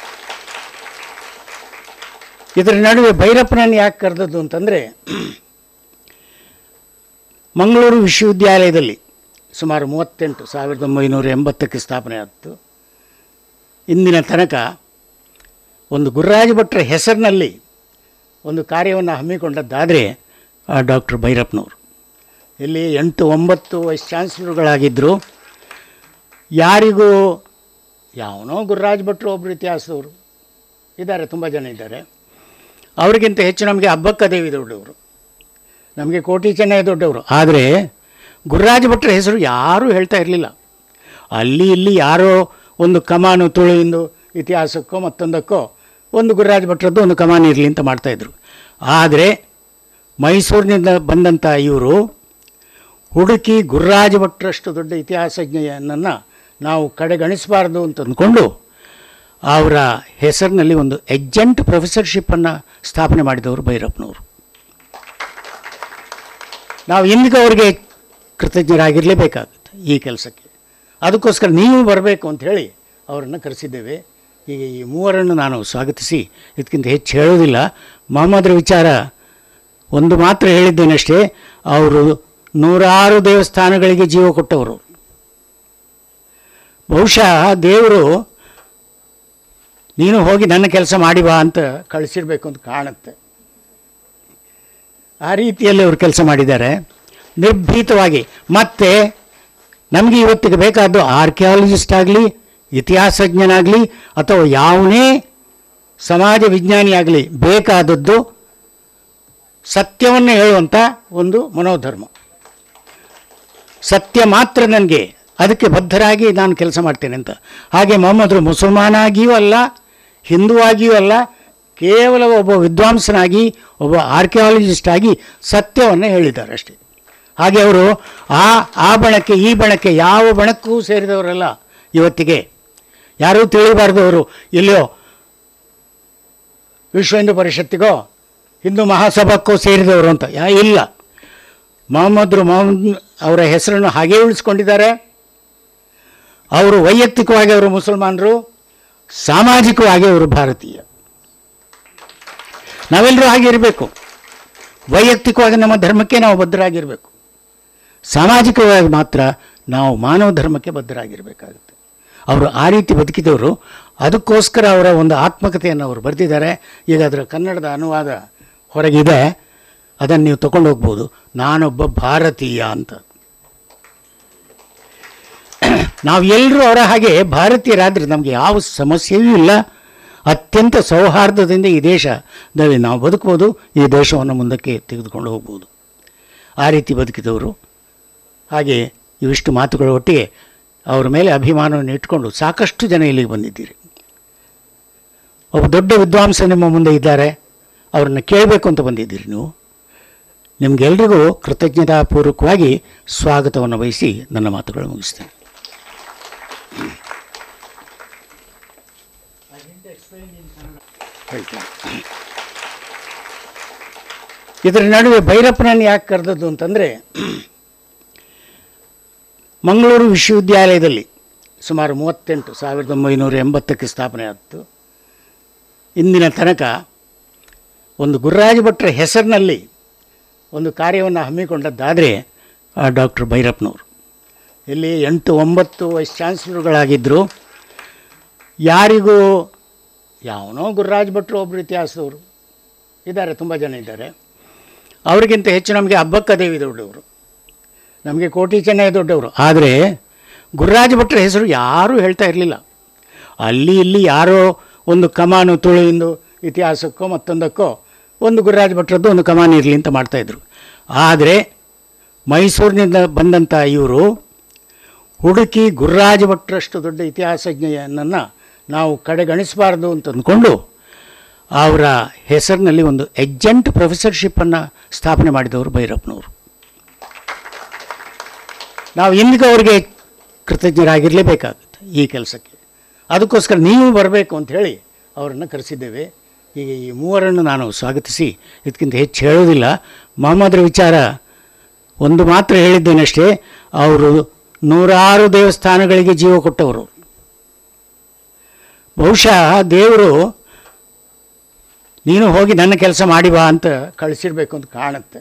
ಇದರ ನಡುವೆ ಭೈರಪ್ಪನನ್ನು ಯಾಕೆ ಕರೆದದ್ದು ಅಂತಂದರೆ, ಮಂಗಳೂರು ವಿಶ್ವವಿದ್ಯಾಲಯದಲ್ಲಿ ಸುಮಾರು ಮೂವತ್ತೆಂಟು ಸಾವಿರದ ಒಂಬೈನೂರ ಎಂಬತ್ತಕ್ಕೆ ಸ್ಥಾಪನೆ ಆಯಿತು. ಇಂದಿನ ತನಕ ಒಂದು ಗುರುರಾಜ ಭಟ್ರ ಹೆಸರಿನಲ್ಲಿ ಒಂದು ಕಾರ್ಯವನ್ನು ಹಮ್ಮಿಕೊಂಡದ್ದಾದರೆ ಆ ಡಾಕ್ಟರ್ ಭೈರಪ್ಪನವರು. ಇಲ್ಲಿ ಎಂಟು ಒಂಬತ್ತು ವೈಸ್ ಚಾನ್ಸಲರ್ಗಳಾಗಿದ್ದರು. ಯಾರಿಗೂ ಯಾವನೋ ಗುರುರಾಜ ಭಟ್ರು ಒಬ್ಬರು ಇತಿಹಾಸದವರು ಇದ್ದಾರೆ, ತುಂಬ ಜನ ಇದ್ದಾರೆ. ಅವರಿಗಿಂತ ಹೆಚ್ಚು ನಮಗೆ ಅಬ್ಬಕ್ಕ ದೇವಿ ದೊಡ್ಡವರು, ನಮಗೆ ಕೋಟಿ ಚೆನ್ನೈ ದೊಡ್ಡವರು. ಆದರೆ ಗುರುರಾಜ ಭಟ್ರ ಹೆಸರು ಯಾರೂ ಹೇಳ್ತಾ ಇರಲಿಲ್ಲ. ಅಲ್ಲಿ ಇಲ್ಲಿ ಯಾರೋ ಒಂದು ಕಮಾನು ತುಳುವಿಂದು ಇತಿಹಾಸಕ್ಕೋ ಮತ್ತೊಂದಕ್ಕೋ ಒಂದು ಗುರುರಾಜ ಭಟ್ರದ್ದು ಒಂದು ಕಮಾನು ಇರಲಿ ಅಂತ ಮಾಡ್ತಾಯಿದ್ರು. ಆದರೆ ಮೈಸೂರಿನಿಂದ ಬಂದಂಥ ಇವರು ಹುಡುಕಿ ಗುರುರಾಜ ಭಟ್ರಷ್ಟು ದೊಡ್ಡ ಇತಿಹಾಸಜ್ಞನನ್ನು ನಾವು ಕಡೆಗಣಿಸಬಾರ್ದು ಅಂತ ಅಂದ್ಕೊಂಡು ಅವರ ಹೆಸರಿನಲ್ಲಿ ಒಂದು ಎಗ್ಜೆಂಟ್ ಪ್ರೊಫೆಸರ್ಶಿಪ್ಪನ್ನು ಸ್ಥಾಪನೆ ಮಾಡಿದವರು ಭೈರಪ್ಪನವರು. ನಾವು ಇಂದಿಗೂ ಅವರಿಗೆ ಕೃತಜ್ಞರಾಗಿರಲೇಬೇಕಾಗುತ್ತೆ ಈ ಕೆಲಸಕ್ಕೆ. ಅದಕ್ಕೋಸ್ಕರ ನೀವು ಬರಬೇಕು ಅಂಥೇಳಿ ಅವರನ್ನು ಕರೆಸಿದ್ದೇವೆ. ಈಗ ಈ ಮೂವರನ್ನು ನಾನು ಸ್ವಾಗತಿಸಿ ಇದಕ್ಕಿಂತ ಹೆಚ್ಚು ಹೇಳೋದಿಲ್ಲ. ಮೊಹಮ್ಮದರ ವಿಚಾರ ಒಂದು ಮಾತ್ರ ಹೇಳಿದ್ದೇನಷ್ಟೇ, ಅವರು ನೂರಾರು ದೇವಸ್ಥಾನಗಳಿಗೆ ಜೀವ ಕೊಟ್ಟವರು. ಬಹುಶಃ ದೇವರು ನೀನು ಹೋಗಿ ನನ್ನ ಕೆಲಸ ಮಾಡಿ ಬಾ ಅಂತ ಕಳಿಸಿರ್ಬೇಕು ಅಂತ ಕಾಣುತ್ತೆ. ಆ ರೀತಿಯಲ್ಲಿ ಅವರು ಕೆಲಸ ಮಾಡಿದ್ದಾರೆ ನಿರ್ಭೀತವಾಗಿ. ಮತ್ತು ನಮಗೆ ಇವತ್ತಿಗೆ ಬೇಕಾದ್ದು ಆರ್ಕಿಯಾಲಜಿಸ್ಟ್ ಆಗಲಿ, ಇತಿಹಾಸಜ್ಞನಾಗಲಿ ಅಥವಾ ಯಾವನೇ ಸಮಾಜ ವಿಜ್ಞಾನಿಯಾಗಲಿ ಬೇಕಾದದ್ದು ಸತ್ಯವನ್ನು ಹೇಳುವಂಥ ಒಂದು ಮನೋಧರ್ಮ. ಸತ್ಯ ಮಾತ್ರ ನನಗೆ, ಅದಕ್ಕೆ ಬದ್ಧರಾಗಿ ನಾನು ಕೆಲಸ ಮಾಡ್ತೇನೆ ಅಂತ. ಹಾಗೆ ಮೊಹಮ್ಮದರು ಮುಸಲ್ಮಾನಾಗಿಯೂ ಅಲ್ಲ, ಹಿಂದೂವಾಗಿಯೂ ಅಲ್ಲ, ಕೇವಲ ಒಬ್ಬ ವಿದ್ವಾಂಸನಾಗಿ ಒಬ್ಬ ಆರ್ಕಿಯಾಲಜಿಸ್ಟ್ ಆಗಿ ಸತ್ಯವನ್ನು ಹೇಳಿದ್ದಾರೆ ಅಷ್ಟೇ. ಹಾಗೆ ಅವರು ಆ ಆ ಬಣಕ್ಕೆ ಈ ಬಣಕ್ಕೆ ಯಾವ ಬಣಕ್ಕೂ ಸೇರಿದವರಲ್ಲ. ಇವತ್ತಿಗೆ ಯಾರೂ ತಿಳಿಬಾರ್ದು ಅವರು ಇಲ್ಲೋ ವಿಶ್ವ ಹಿಂದೂ ಪರಿಷತ್ತಿಗೋ ಹಿಂದೂ ಮಹಾಸಭಾಕ್ಕೋ ಸೇರಿದವರು ಅಂತ ಯಾ ಇಲ್ಲ. ಮೊಹಮ್ಮದ್ರು ಮೊಹಮ್ಮದ್ ಅವರ ಹೆಸರನ್ನು ಹಾಗೇ ಉಳಿಸ್ಕೊಂಡಿದ್ದಾರೆ. ಅವರು ವೈಯಕ್ತಿಕವಾಗಿ ಅವರು ಮುಸಲ್ಮಾನರು, ಸಾಮಾಜಿಕವಾಗಿ ಅವರು ಭಾರತೀಯ. ನಾವೆಲ್ಲರೂ ಹಾಗೆ ಇರಬೇಕು. ವೈಯಕ್ತಿಕವಾಗಿ ನಮ್ಮ ಧರ್ಮಕ್ಕೆ ನಾವು ಬದ್ಧರಾಗಿರಬೇಕು, ಸಾಮಾಜಿಕವಾಗಿ ಮಾತ್ರ ನಾವು ಮಾನವ ಧರ್ಮಕ್ಕೆ ಬದ್ಧರಾಗಿರಬೇಕಾಗುತ್ತೆ. ಅವರು ಆ ರೀತಿ ಬದುಕಿದವರು. ಅದಕ್ಕೋಸ್ಕರ ಅವರ ಒಂದು ಆತ್ಮಕತೆಯನ್ನು ಅವರು ಬರೆದಿದ್ದಾರೆ. ಈಗ ಅದರ ಕನ್ನಡದ ಅನುವಾದ ಹೊರಗಿದೆ, ಅದನ್ನು ನೀವು ತಗೊಂಡು ಹೋಗ್ಬೋದು. ನಾನೊಬ್ಬ ಭಾರತೀಯ ಅಂತ. ನಾವು ಎಲ್ಲರೂ ಅವರ ಹಾಗೆ ಭಾರತೀಯರಾದರೆ ನಮಗೆ ಯಾವ ಸಮಸ್ಯೆಯೂ ಇಲ್ಲ. ಅತ್ಯಂತ ಸೌಹಾರ್ದದಿಂದ ಈ ದೇಶದಲ್ಲಿ ನಾವು ಬದುಕ್ಬೋದು, ಈ ದೇಶವನ್ನು ಮುಂದಕ್ಕೆ ತೆಗೆದುಕೊಂಡು ಹೋಗ್ಬೋದು. ಆ ರೀತಿ ಬದುಕಿದವರು. ಹಾಗೆ ಇವಿಷ್ಟು ಮಾತುಗಳ ಒಟ್ಟಿಗೆ ಅವರ ಮೇಲೆ ಅಭಿಮಾನವನ್ನು ಇಟ್ಕೊಂಡು ಸಾಕಷ್ಟು ಜನ ಇಲ್ಲಿಗೆ ಬಂದಿದ್ದೀರಿ. ಒಬ್ಬ ದೊಡ್ಡ ವಿದ್ವಾಂಸ ನಿಮ್ಮ ಮುಂದೆ ಇದ್ದಾರೆ, ಅವ್ರನ್ನ ಕೇಳಬೇಕು ಅಂತ ಬಂದಿದ್ದೀರಿ ನೀವು. ನಿಮಗೆಲ್ರಿಗೂ ಕೃತಜ್ಞತಾಪೂರ್ವಕವಾಗಿ ಸ್ವಾಗತವನ್ನು ವಹಿಸಿ ನನ್ನ ಮಾತುಗಳು ಮುಗಿಸ್ತೇನೆ. ಇದರ ನಡುವೆ ಭೈರಪ್ಪನನ್ನು ಯಾಕೆ ಕರೆದದ್ದು ಅಂತಂದರೆ, ಮಂಗಳೂರು ವಿಶ್ವವಿದ್ಯಾಲಯದಲ್ಲಿ ಸುಮಾರು ಮೂವತ್ತೆಂಟು ಸಾವಿರದ ಒಂಬೈನೂರ ಎಂಬತ್ತಕ್ಕೆ ಸ್ಥಾಪನೆ ಆಯಿತು. ಇಂದಿನ ತನಕ ಒಂದು ಗುರುರಾಜ ಭಟ್ರ ಹೆಸರಿನಲ್ಲಿ ಒಂದು ಕಾರ್ಯವನ್ನು ಹಮ್ಮಿಕೊಂಡದ್ದಾದರೆ ಆ ಡಾಕ್ಟರ್ ಭೈರಪ್ಪನವರು. ಇಲ್ಲಿ ಎಂಟು ಒಂಬತ್ತು ವೈಸ್ ಚಾನ್ಸಲರ್ಗಳಾಗಿದ್ದರು. ಯಾರಿಗೂ ಯಾವನೋ ಗುರುರಾಜ ಭಟ್ರು ಒಬ್ಬರು ಇತಿಹಾಸದವರು ಇದ್ದಾರೆ, ತುಂಬ ಜನ ಇದ್ದಾರೆ. ಅವರಿಗಿಂತ ಹೆಚ್ಚು ನಮಗೆ ಅಬ್ಬಕ್ಕದೇವಿ ದೊಡ್ಡವರು, ನಮಗೆ ಕೋಟಿ ಚೆನ್ನೈ ದೊಡ್ಡವರು. ಆದರೆ ಗುರುರಾಜ ಭಟ್ರ ಹೆಸರು ಯಾರೂ ಹೇಳ್ತಾ ಇರಲಿಲ್ಲ. ಅಲ್ಲಿ ಇಲ್ಲಿ ಯಾರೋ ಒಂದು ಕಮಾನು ತುಳುವಿಂದು ಇತಿಹಾಸಕ್ಕೋ ಮತ್ತೊಂದಕ್ಕೋ ಒಂದು ಗುರುರಾಜ ಭಟ್ರದ್ದು ಒಂದು ಕಮಾನು ಇರಲಿ ಅಂತ ಮಾಡ್ತಾಯಿದ್ರು. ಆದರೆ ಮೈಸೂರಿನಿಂದ ಬಂದಂಥ ಇವರು ಹುಡುಕಿ ಗುರುರಾಜ ಭಟ್ರಷ್ಟು ದೊಡ್ಡ ಇತಿಹಾಸಜ್ಞನನ್ನು ನಾವು ಕಡೆಗಣಿಸಬಾರ್ದು ಅಂತ ಅಂದ್ಕೊಂಡು ಅವರ ಹೆಸರಿನಲ್ಲಿ ಒಂದು ಎಗ್ಜೆಂಟ್ ಪ್ರೊಫೆಸರ್ಶಿಪ್ಪನ್ನು ಸ್ಥಾಪನೆ ಮಾಡಿದವರು ಭೈರಪ್ಪನವರು. ನಾವು ಇಂದಿಗೂ ಅವರಿಗೆ ಕೃತಜ್ಞರಾಗಿರಲೇಬೇಕಾಗುತ್ತೆ ಈ ಕೆಲಸಕ್ಕೆ. ಅದಕ್ಕೋಸ್ಕರ ನೀವು ಬರಬೇಕು ಅಂಥೇಳಿ ಅವರನ್ನು ಕರೆಸಿದ್ದೇವೆ. ಈಗ ಈ ಮೂವರನ್ನು ನಾನು ಸ್ವಾಗತಿಸಿ ಇದಕ್ಕಿಂತ ಹೆಚ್ಚು ಹೇಳೋದಿಲ್ಲ. ಮೊಹಮ್ಮದ್ರ ವಿಚಾರ ಒಂದು ಮಾತ್ರ ಹೇಳಿದ್ದೇನಷ್ಟೇ, ಅವರು ನೂರಾರು ದೇವಸ್ಥಾನಗಳಿಗೆ ಜೀವ ಕೊಟ್ಟವರು. ಬಹುಶಃ ದೇವರು ನೀನು ಹೋಗಿ ನನ್ನ ಕೆಲಸ ಮಾಡಿ ಬಾ ಅಂತ ಕಳಿಸಿರ್ಬೇಕು ಅಂತ ಕಾಣುತ್ತೆ.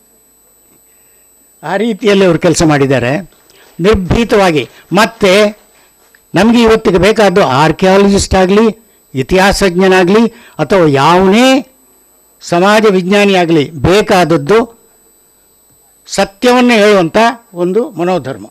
ಆ ರೀತಿಯಲ್ಲಿ ಅವರು ಕೆಲಸ ಮಾಡಿದ್ದಾರೆ ನಿರ್ಭೀತವಾಗಿ. ಮತ್ತು ನಮಗೆ ಇವತ್ತಿಗೆ ಬೇಕಾದ್ದು ಆರ್ಕಿಯಾಲಜಿಸ್ಟ್ ಆಗಲಿ, ಇತಿಹಾಸಜ್ಞನಾಗಲಿ ಅಥವಾ ಯಾವನೇ ಸಮಾಜ ವಿಜ್ಞಾನಿಯಾಗಲಿ ಬೇಕಾದದ್ದು ಸತ್ಯವನ್ನು ಹೇಳುವಂಥ ಒಂದು ಮನೋಧರ್ಮ.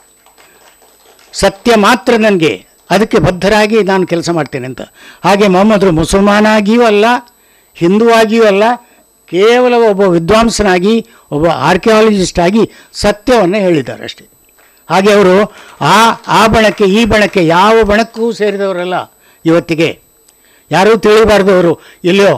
ಸತ್ಯ ಮಾತ್ರ ನನಗೆ, ಅದಕ್ಕೆ ಬದ್ಧರಾಗಿ ನಾನು ಕೆಲಸ ಮಾಡ್ತೇನೆ ಅಂತ. ಹಾಗೆ ಮೊಹಮ್ಮದ್ರು ಮುಸಲ್ಮಾನಾಗಿಯೂ ಅಲ್ಲ, ಹಿಂದೂವಾಗಿಯೂ ಅಲ್ಲ, ಕೇವಲ ಒಬ್ಬ ವಿದ್ವಾಂಸನಾಗಿ ಒಬ್ಬ ಆರ್ಕಿಯಾಲಜಿಸ್ಟ್ ಆಗಿ ಸತ್ಯವನ್ನು ಹೇಳಿದ್ದಾರೆ ಅಷ್ಟೇ. ಹಾಗೆ ಅವರು ಆ ಆ ಬಣಕ್ಕೆ ಈ ಬಣಕ್ಕೆ ಯಾವ ಬಣಕ್ಕೂ ಸೇರಿದವರಲ್ಲ. ಇವತ್ತಿಗೆ ಯಾರೂ ತಿಳಿಬಾರ್ದು ಅವರು ಎಲ್ಲೋ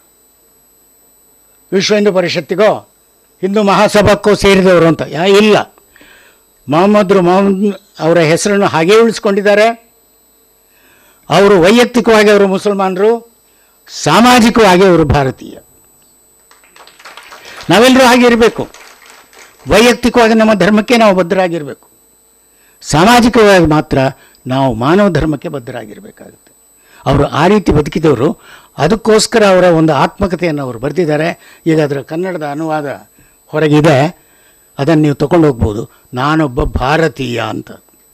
ವಿಶ್ವ ಹಿಂದೂ ಪರಿಷತ್ತಿಗೋ ಹಿಂದೂ ಮಹಾಸಭಾಕ್ಕೋ ಸೇರಿದವರು ಅಂತ ಯಾ ಇಲ್ಲ. ಮೊಹಮ್ಮದ್ರು ಮೊಹಮ್ಮದ್ ಅವರ ಹೆಸರನ್ನು ಹಾಗೇ ಉಳಿಸ್ಕೊಂಡಿದ್ದಾರೆ. ಅವರು ವೈಯಕ್ತಿಕವಾಗಿ ಅವರು ಮುಸಲ್ಮಾನರು, ಸಾಮಾಜಿಕವಾಗಿ ಅವರು ಭಾರತೀಯ. ನಾವೆಲ್ಲರೂ ಹಾಗೆ ಇರಬೇಕು. ವೈಯಕ್ತಿಕವಾಗಿ ನಮ್ಮ ಧರ್ಮಕ್ಕೆ ನಾವು ಬದ್ಧರಾಗಿರಬೇಕು, ಸಾಮಾಜಿಕವಾಗಿ ಮಾತ್ರ ನಾವು ಮಾನವ ಧರ್ಮಕ್ಕೆ ಬದ್ಧರಾಗಿರಬೇಕಾಗುತ್ತೆ. ಅವರು ಆ ರೀತಿ ಬದುಕಿದವರು. ಅದಕ್ಕೋಸ್ಕರ ಅವರ ಒಂದು ಆತ್ಮಕಥೆಯನ್ನು ಅವರು ಬರೆದಿದ್ದಾರೆ. ಈಗ ಅದರ ಕನ್ನಡದ ಅನುವಾದ ಹೊರಗಿದೆ, ಅದನ್ನು ನೀವು ತಗೊಂಡು ಹೋಗ್ಬೋದು. ನಾನೊಬ್ಬ ಭಾರತೀಯ ಅಂತ.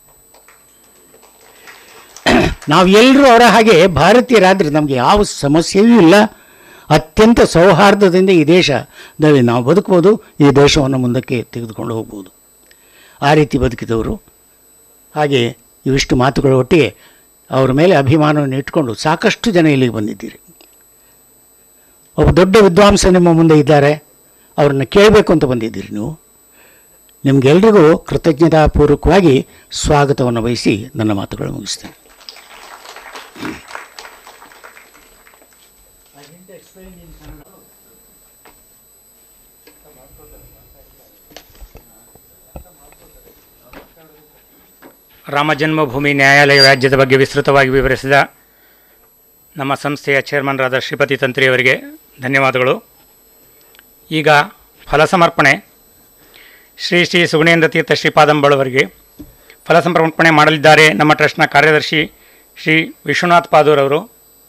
ನಾವು ಎಲ್ಲರೂ ಅವರ ಹಾಗೆ ಭಾರತೀಯರಾದರೆ ನಮಗೆ ಯಾವ ಸಮಸ್ಯೆಯೂ ಇಲ್ಲ. ಅತ್ಯಂತ ಸೌಹಾರ್ದದಿಂದ ಈ ದೇಶದಲ್ಲಿ ನಾವು ಬದುಕ್ಬೋದು, ಈ ದೇಶವನ್ನು ಮುಂದಕ್ಕೆ ತೆಗೆದುಕೊಂಡು ಹೋಗ್ಬೋದು. ಆ ರೀತಿ ಬದುಕಿದವರು. ಹಾಗೆ ಇವಿಷ್ಟು ಮಾತುಗಳ ಒಟ್ಟಿಗೆ ಅವರ ಮೇಲೆ ಅಭಿಮಾನವನ್ನು ಇಟ್ಕೊಂಡು ಸಾಕಷ್ಟು ಜನ ಇಲ್ಲಿಗೆ ಬಂದಿದ್ದೀರಿ. ಒಬ್ಬ ದೊಡ್ಡ ವಿದ್ವಾಂಸ ನಿಮ್ಮ ಮುಂದೆ ಇದ್ದಾರೆ, ಅವ್ರನ್ನ ಕೇಳಬೇಕು ಅಂತ ಬಂದಿದ್ದೀರಿ ನೀವು. ನಿಮಗೆಲ್ರಿಗೂ ಕೃತಜ್ಞತಾಪೂರ್ವಕವಾಗಿ ಸ್ವಾಗತವನ್ನು ವಹಿಸಿ ನನ್ನ ಮಾತುಗಳು ಮುಗಿಸ್ತೇನೆ. ರಾಮ ಜನ್ಮಭೂಮಿ ನ್ಯಾಯಾಲಯ ವ್ಯಾಜ್ಯದ ಬಗ್ಗೆ ವಿಸ್ತೃತವಾಗಿ ವಿವರಿಸಿದ ನಮ್ಮ ಸಂಸ್ಥೆಯ ಚೇರ್ಮನ್ರಾದ ಶ್ರೀಪತಿ ತಂತ್ರಿಯವರಿಗೆ ಧನ್ಯವಾದಗಳು. ಈಗ ಫಲಸಮರ್ಪಣೆ ಶ್ರೀ ಶ್ರೀ ಸುಗುಣೇಂದ್ರ ತೀರ್ಥ ಶ್ರೀಪಾದಂಬಳವರಿಗೆ ಫಲಸಮರ್ಪಣೆ ಮಾಡಲಿದ್ದಾರೆ ನಮ್ಮ ಟ್ರಸ್ಟ್ನ ಕಾರ್ಯದರ್ಶಿ ಶ್ರೀ ವಿಶ್ವನಾಥ್ ಪಾದೂರವರು.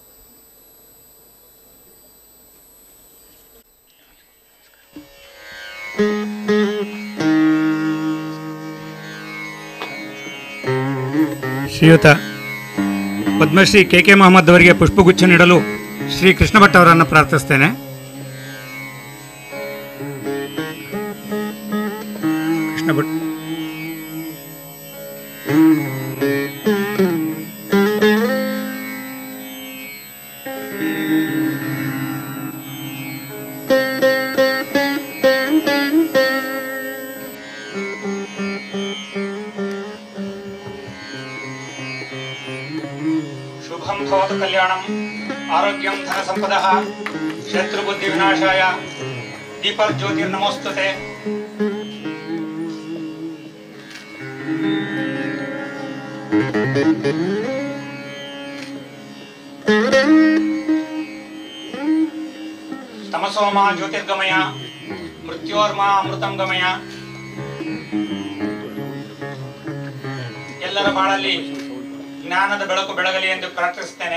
ಶ್ರೀಯುತ ಪದ್ಮಶ್ರೀ ಕೆ ಕೆ ಮೊಹಮ್ಮದ್ ಅವರಿಗೆ ಪುಷ್ಪಗುಚ್ಛ ನೀಡಲು ಶ್ರೀ ಕೃಷ್ಣ ಭಟ್ ಅವರನ್ನು ಪ್ರಾರ್ಥಿಸ್ತೇನೆ. ಕೃಷ್ಣ ಭಟ್. ಸರ್ವಭವತು ಕಲ್ಯಾಣಂ ಆರೋಗ್ಯಂ ಧನ ಸಂಪದಃ ಶತ್ರುಬುದ್ಧಿ ವಿನಾಶಾಯ ದೀಪರ್ ಜ್ಯೋತಿರ್ನಮೋಸ್ತುತೆ. ತಮಸೋಮ ಜ್ಯೋತಿರ್ಗಮಯ ಮೃತ್ಯೋರ್ಮ ಅಮೃತಂ ಗಮಯ. ಎಲ್ಲರ ಬಾಳಲ್ಲಿ ಜ್ಞಾನದ ಬೆಳಕು ಬೆಳಗಲಿ ಎಂದು ಪ್ರಾರ್ಥಿಸುತ್ತೇನೆ.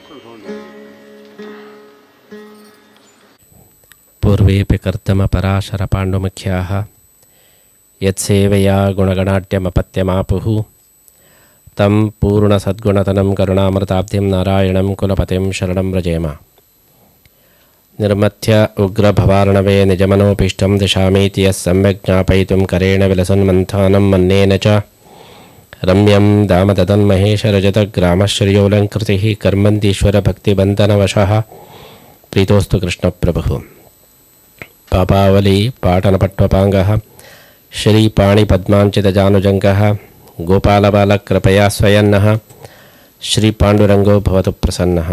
ಪೂರ್ವೇಪಿ ಕರ್ತಮ ಪರಾಶರ ಪಾಂಡುಮುಖ್ಯಾಃ ಯತ್ಸೇವೆಯಾ ಗುಣಗಣಾಢ್ಯಮಪತ್ಯಮಾಪುಃ ತಂ ಪೂರ್ಣಸದ್ಗುಣತನಂ ಕರುಣಾಮೃತಾಬ್ಧಿಂ ನಾರಾಯಣಂ ಕುಲಪತಿಂ ಶರಣಂ ವ್ರಜೇಮ. ನಿರ್ಮಥ್ಯ ಉಗ್ರಭವಾರ್ಣವೇ ನಿಜಮನೋಪೀಷ್ಟಂ ದಿಶಾಮೀತಿ ಯಃ ಸಮ್ಯಕ್ ಜ್ಞಾಪಯಿತುಂ ಕರೇಣ ವಿಲಸನ್ಮಂಥಾನಂ ಮನ್ನೇನ ಚ ರಮ್ಯಂ ದಾಮದತನ್ಮಹೇಶರಜತಗ್ರಾಮಶ್ರೇಯೋಲಂಕೃತಿಃ ಕರ್ಮಂತೀಶ್ವರಭಕ್ತಿಬಂಧನವಶಃ ಪ್ರೀತೋಸ್ತು ಕೃಷ್ಣಪ್ರಭುಃ. ಪಾಪಾವಲಿ ಪಾಟನಪಟ್ವಪಾಂಗಃ ಶ್ರೀಪಾಣಿಪದ್ಮಾಂಚಿತಜಾನುಜಂಗಃ ಗೋಪಾಲಬಾಲಕೃಪಯಾ ಸ್ವಯನ್ನಃ ಶ್ರೀಪಾಂಡುರಂಗೋ ಭವತು ಪ್ರಸನ್ನಃ.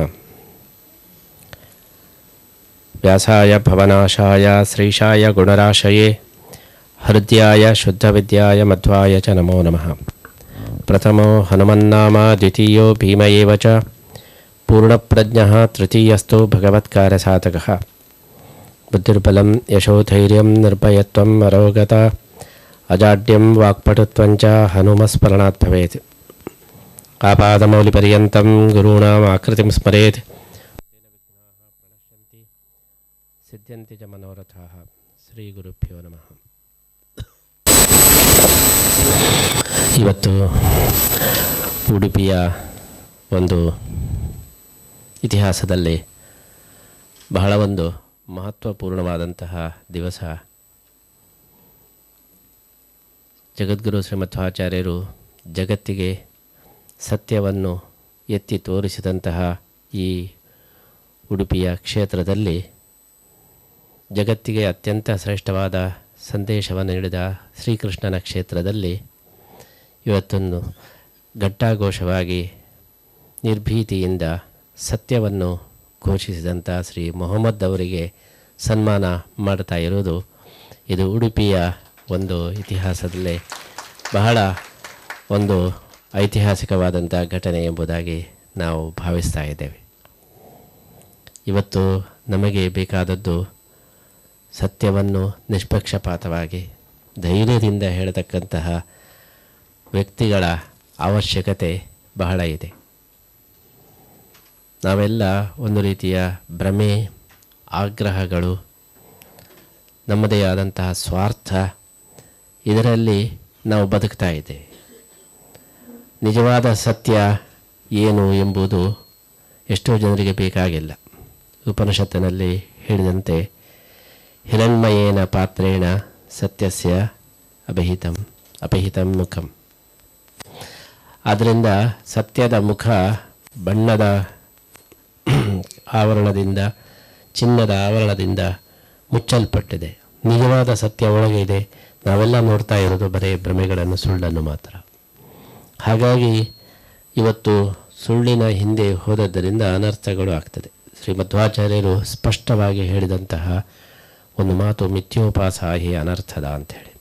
ವ್ಯಾಸಾಯ ಭವನಾಶಾಯ ಶ್ರೀಶಾಯ ಗುಣರಾಶಯೇ ಹೃದ್ಯಾಯ ಶುದ್ಧವಿದ್ಯಾಯ ಮಧ್ವಾಯ ಚ ನಮೋ ನಮಃ. ಪ್ರಥಮೋ ಹನುಮನ್ನಾಮ ದ್ವಿತೀಯೋ ಭೀಮ ಏವ ಚ ಪೂರ್ಣಪ್ರಜ್ಞಃ ತೃತೀಯಸ್ಥೋ ಭಗವತ್ಕಾರ್ಯಸಾಧಕಃ. ಬುದ್ಧಿರ್ಬಲಂ ಯಶೋಧೈರ್ಯಂ ನಿರ್ಭಯತ್ವಂ ಅರೋಗತ ಅಜಾಡ್ಯಂ ವಾಕ್ಪಟುತ್ವಂಚ ಹನುಮಸ್ಮರಣಾತ್ ಭವೇತ್. ಆಪಾದಮೌಲಿಪರ್ಯಂತಂ ಗುರುಣಾಂ ಆಕೃತಿಂ ಸ್ಮರೇತ್ ಸಿದ್ಧ್ಯಂತಿ ಚ ಮನೋರಥಾಃ. ಶ್ರೀ ಗುರುಭ್ಯೋ ನಮಃ. ಇವತ್ತು ಉಡುಪಿಯ ಒಂದು ಇತಿಹಾಸದಲ್ಲಿ ಬಹಳ ಒಂದು ಮಹತ್ವಪೂರ್ಣವಾದಂತಹ ದಿವಸ. ಜಗದ್ಗುರು ಶ್ರೀಮಧ್ವಾಚಾರ್ಯರು ಜಗತ್ತಿಗೆ ಸತ್ಯವನ್ನು ಎತ್ತಿ ತೋರಿಸಿದಂತಹ ಈ ಉಡುಪಿಯ ಕ್ಷೇತ್ರದಲ್ಲಿ ಜಗತ್ತಿಗೆ ಅತ್ಯಂತ ಶ್ರೇಷ್ಠವಾದ ಸಂದೇಶವನ್ನು ನೀಡಿದ ಶ್ರೀಕೃಷ್ಣನ ಕ್ಷೇತ್ರದಲ್ಲಿ ಇವತ್ತೊಂದು ಘಟ್ಟಾಘೋಷವಾಗಿ ನಿರ್ಭೀತಿಯಿಂದ ಸತ್ಯವನ್ನು ಘೋಷಿಸಿದಂಥ ಶ್ರೀ ಮೊಹಮ್ಮದ್ ಅವರಿಗೆ ಸನ್ಮಾನ ಮಾಡ್ತಾ ಇರೋದು ಇದು ಉಡುಪಿಯ ಒಂದು ಇತಿಹಾಸದಲ್ಲೇ ಬಹಳ ಒಂದು ಐತಿಹಾಸಿಕವಾದಂಥ ಘಟನೆ ಎಂಬುದಾಗಿ ನಾವು ಭಾವಿಸ್ತಾ ಇದ್ದೇವೆ. ಇವತ್ತು ನಮಗೆ ಬೇಕಾದದ್ದು ಸತ್ಯವನ್ನು ನಿಷ್ಪಕ್ಷಪಾತವಾಗಿ ಧೈರ್ಯದಿಂದ ಹೇಳತಕ್ಕಂತಹ ವ್ಯಕ್ತಿಗಳ ಅವಶ್ಯಕತೆ ಬಹಳ ಇದೆ. ನಾವೆಲ್ಲ ಒಂದು ರೀತಿಯ ಭ್ರಮೆ, ಆಗ್ರಹಗಳು, ನಮ್ಮದೇ ಆದಂತಹ ಸ್ವಾರ್ಥ, ಇದರಲ್ಲಿ ನಾವು ಬದುಕ್ತಾ ಇದ್ದೇವೆ. ನಿಜವಾದ ಸತ್ಯ ಏನು ಎಂಬುದು ಎಷ್ಟೋ ಜನರಿಗೆ ಬೇಕಾಗಿಲ್ಲ. ಉಪನಿಷತ್ತಿನಲ್ಲಿ ಹೇಳಿದಂತೆ ಹಿರಣ್ಮಯೇನ ಪಾತ್ರೇಣ ಸತ್ಯಸ್ಯ ಅಪಹಿತಂ ಅಪಹಿತಂ ಮುಖಂ. ಆದ್ದರಿಂದ ಸತ್ಯದ ಮುಖ ಬಣ್ಣದ ಆವರಣದಿಂದ, ಚಿನ್ನದ ಆವರಣದಿಂದ ಮುಚ್ಚಲ್ಪಟ್ಟಿದೆ. ನಿಜವಾದ ಸತ್ಯ ಒಳಗೆ ಇದೆ. ನಾವೆಲ್ಲ ನೋಡ್ತಾ ಇರೋದು ಬರೀ ಭ್ರಮೆಗಳನ್ನು, ಸುಳ್ಳನ್ನು ಮಾತ್ರ. ಹಾಗಾಗಿ ಇವತ್ತು ಸುಳ್ಳಿನ ಹಿಂದೆ ಹೋದದ್ದರಿಂದ ಅನರ್ಥಗಳು ಆಗ್ತದೆ. ಶ್ರೀ ಮಧ್ವಾಚಾರ್ಯರು ಸ್ಪಷ್ಟವಾಗಿ ಹೇಳಿದಂತಹ ಒಂದು ಮಾತು ಮಿಥ್ಯೋಪಾಸಾಹಿ ಅನರ್ಥದ ಅಂಥೇಳಿ.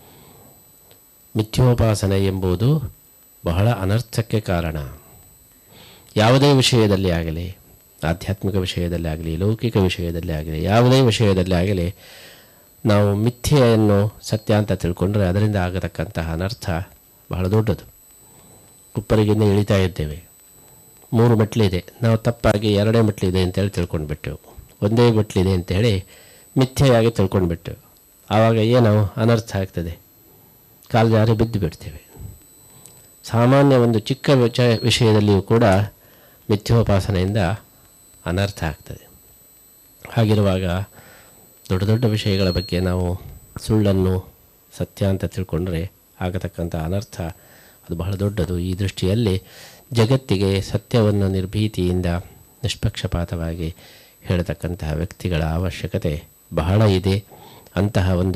ಮಿಥ್ಯೋಪಾಸನೆ ಎಂಬುದು ಬಹಳ ಅನರ್ಥಕ್ಕೆ ಕಾರಣ. ಯಾವುದೇ ವಿಷಯದಲ್ಲಿ ಆಗಲಿ, ಆಧ್ಯಾತ್ಮಿಕ ವಿಷಯದಲ್ಲಿ ಆಗಲಿ, ಲೌಕಿಕ ವಿಷಯದಲ್ಲಿ ಆಗಲಿ, ಯಾವುದೇ ವಿಷಯದಲ್ಲಿ ಆಗಲಿ, ನಾವು ಮಿಥ್ಯೆಯನ್ನು ಸತ್ಯ ಅಂತ ತಿಳ್ಕೊಂಡ್ರೆ ಅದರಿಂದ ಆಗತಕ್ಕಂತಹ ಅನರ್ಥ ಬಹಳ ದೊಡ್ಡದು. ಉಪ್ಪರಿಗಿಂದ ಇಳಿತಾ ಇದ್ದೇವೆ, ಮೂರು ಮೆಟ್ಲಿದೆ, ನಾವು ತಪ್ಪಾಗಿ ಎರಡೇ ಮೆಟ್ಲಿದೆ ಅಂತೇಳಿ ತಿಳ್ಕೊಂಡ್ಬಿಟ್ಟೆವು, ಒಂದೇ ಮೆಟ್ಲಿದೆ ಅಂತೇಳಿ ಮಿಥ್ಯೆಯಾಗಿ ತಿಳ್ಕೊಂಡ್ಬಿಟ್ಟೆವು. ಆವಾಗ ಏನೋ ಅನರ್ಥ ಆಗ್ತದೆ, ಕಾಲು ಜಾರಿ ಬಿದ್ದು ಬಿಡ್ತೇವೆ. ಸಾಮಾನ್ಯ ಒಂದು ಚಿಕ್ಕ ವಿಚ ವಿಷಯದಲ್ಲಿಯೂ ಕೂಡ ಮಿಥ್ಯೋಪಾಸನೆಯಿಂದ ಅನರ್ಥ ಆಗ್ತದೆ. ಹಾಗಿರುವಾಗ ದೊಡ್ಡ ದೊಡ್ಡ ವಿಷಯಗಳ ಬಗ್ಗೆ ನಾವು ಸುಳ್ಳನ್ನು ಸತ್ಯ ಅಂತ ತಿಳ್ಕೊಂಡ್ರೆ ಆಗತಕ್ಕಂಥ ಅನರ್ಥ ಅದು ಬಹಳ ದೊಡ್ಡದು. ಈ ದೃಷ್ಟಿಯಲ್ಲಿ ಜಗತ್ತಿಗೆ ಸತ್ಯವನ್ನು ನಿರ್ಭೀತಿಯಿಂದ ನಿಷ್ಪಕ್ಷಪಾತವಾಗಿ ಹೇಳತಕ್ಕಂತಹ ವ್ಯಕ್ತಿಗಳ ಅವಶ್ಯಕತೆ ಬಹಳ ಇದೆ. ಅಂತಹ ಒಂದು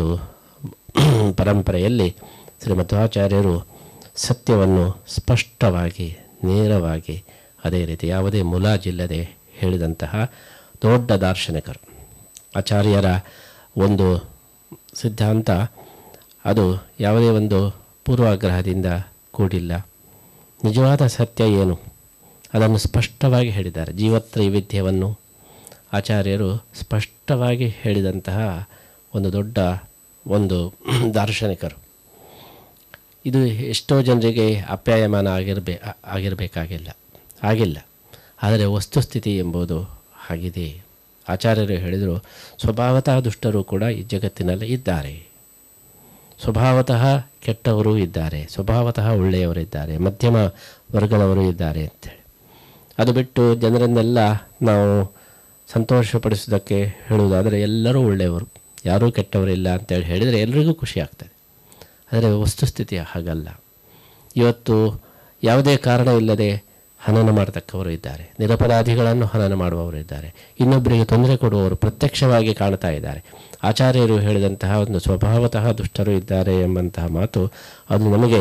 ಪರಂಪರೆಯಲ್ಲಿ ಶ್ರೀಮಧ್ವಾಚಾರ್ಯರು ಸತ್ಯವನ್ನು ಸ್ಪಷ್ಟವಾಗಿ, ನೇರವಾಗಿ, ಅದೇ ರೀತಿ ಯಾವುದೇ ಮುಲಾಜಿಲ್ಲದೆ ಹೇಳಿದಂತಹ ದೊಡ್ಡ ದಾರ್ಶನಿಕರು. ಆಚಾರ್ಯರ ಒಂದು ಸಿದ್ಧಾಂತ ಅದು ಯಾವುದೇ ಒಂದು ಪೂರ್ವಾಗ್ರಹದಿಂದ ಕೂಡಿಲ್ಲ. ನಿಜವಾದ ಸತ್ಯ ಏನು ಅದನ್ನು ಸ್ಪಷ್ಟವಾಗಿ ಹೇಳಿದ್ದಾರೆ. ಜೀವತ್ರೈವಿಧ್ಯವನ್ನು ಆಚಾರ್ಯರು ಸ್ಪಷ್ಟವಾಗಿ ಹೇಳಿದಂತಹ ಒಂದು ದೊಡ್ಡ ಒಂದು ದಾರ್ಶನಿಕರು. ಇದು ಎಷ್ಟೋ ಜನರಿಗೆ ಅಪ್ಯಾಯಮಾನ ಆಗಿರಬೇ ಆಗಿರಬೇಕಾಗಿಲ್ಲ ಆಗಿಲ್ಲ ಆದರೆ ವಸ್ತುಸ್ಥಿತಿ ಎಂಬುದು ಆಗಿದೆ. ಆಚಾರ್ಯರು ಹೇಳಿದರು, ಸ್ವಭಾವತಃ ದುಷ್ಟರು ಕೂಡ ಈ ಜಗತ್ತಿನಲ್ಲಿ ಇದ್ದಾರೆ, ಸ್ವಭಾವತಃ ಕೆಟ್ಟವರು ಇದ್ದಾರೆ, ಸ್ವಭಾವತಃ ಒಳ್ಳೆಯವರಿದ್ದಾರೆ, ಮಧ್ಯಮ ವರ್ಗದವರು ಇದ್ದಾರೆ ಅಂತೇಳಿ. ಅದು ಬಿಟ್ಟು ಜನರನ್ನೆಲ್ಲ ನಾವು ಸಂತೋಷಪಡಿಸೋದಕ್ಕೆ ಹೇಳುವುದಾದರೆ ಎಲ್ಲರೂ ಒಳ್ಳೆಯವರು, ಯಾರೂ ಕೆಟ್ಟವರಿಲ್ಲ ಅಂತೇಳಿ ಹೇಳಿದರೆ ಎಲ್ರಿಗೂ ಖುಷಿ ಆಗ್ತದೆ. ಆದರೆ ವಸ್ತುಸ್ಥಿತಿ ಹಾಗಲ್ಲ. ಇವತ್ತು ಯಾವುದೇ ಕಾರಣ ಇಲ್ಲದೆ ಹನನ ಮಾಡತಕ್ಕವರು ಇದ್ದಾರೆ, ನಿರಪರಾಧಿಗಳನ್ನು ಹನನ ಮಾಡುವವರು ಇದ್ದಾರೆ, ಇನ್ನೊಬ್ಬರಿಗೆ ತೊಂದರೆ ಕೊಡುವವರು ಪ್ರತ್ಯಕ್ಷವಾಗಿ ಕಾಣ್ತಾ ಇದ್ದಾರೆ. ಆಚಾರ್ಯರು ಹೇಳಿದಂತಹ ಒಂದು ಸ್ವಭಾವತಃ ದುಷ್ಟರು ಇದ್ದಾರೆ ಎಂಬಂತಹ ಮಾತು ಅದು ನಮಗೆ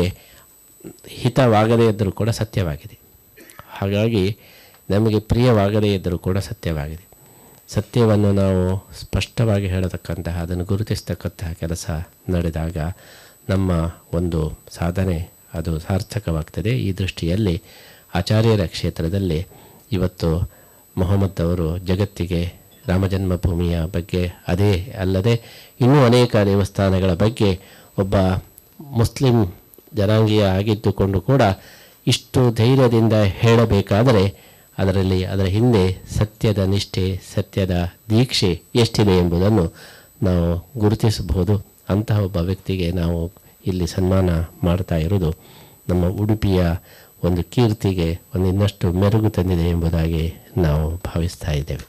ಹಿತವಾಗದೇ ಇದ್ದರೂ ಕೂಡ ಸತ್ಯವಾಗಿದೆ. ಹಾಗಾಗಿ ನಮಗೆ ಪ್ರಿಯವಾಗದೇ ಇದ್ದರೂ ಕೂಡ ಸತ್ಯವಾಗಿದೆ. ಸತ್ಯವನ್ನು ನಾವು ಸ್ಪಷ್ಟವಾಗಿ ಹೇಳತಕ್ಕಂತಹ ಅದನ್ನು ಗುರುತಿಸ್ತಕ್ಕಂತಹ ಕೆಲಸ ನಡೆದಾಗ ನಮ್ಮ ಒಂದು ಸಾಧನೆ ಅದು ಸಾರ್ಥಕವಾಗ್ತದೆ. ಈ ದೃಷ್ಟಿಯಲ್ಲಿ ಆಚಾರ್ಯರ ಕ್ಷೇತ್ರದಲ್ಲಿ ಇವತ್ತು ಮೊಹಮ್ಮದ್ ಅವರು ಜಗತ್ತಿಗೆ ರಾಮಜನ್ಮಭೂಮಿಯ ಬಗ್ಗೆ ಅದೇ ಅಲ್ಲದೆ ಇನ್ನೂ ಅನೇಕ ದೇವಸ್ಥಾನಗಳ ಬಗ್ಗೆ ಒಬ್ಬ ಮುಸ್ಲಿಂ ಜನಾಂಗೀಯ ಆಗಿದ್ದುಕೊಂಡು ಕೂಡ ಇಷ್ಟು ಧೈರ್ಯದಿಂದ ಹೇಳಬೇಕಾದರೆ ಅದರಲ್ಲಿ ಅದರ ಹಿಂದೆ ಸತ್ಯದ ನಿಷ್ಠೆ, ಸತ್ಯದ ದೀಕ್ಷೆ ಎಷ್ಟಿದೆ ಎಂಬುದನ್ನು ನಾವು ಗುರುತಿಸಬಹುದು. ಅಂತಹ ಒಬ್ಬ ವ್ಯಕ್ತಿಗೆ ನಾವು ಇಲ್ಲಿ ಸನ್ಮಾನ ಮಾಡ್ತಾ ಇರೋದು ನಮ್ಮ ಉಡುಪಿಯ ಒಂದು ಕೀರ್ತಿಗೆ ಒಂದು ಇನ್ನಷ್ಟು ಮೆರುಗು ತಂದಿದೆ ಎಂಬುದಾಗಿ ನಾವು ಭಾವಿಸ್ತಾ ಇದ್ದೇವೆ.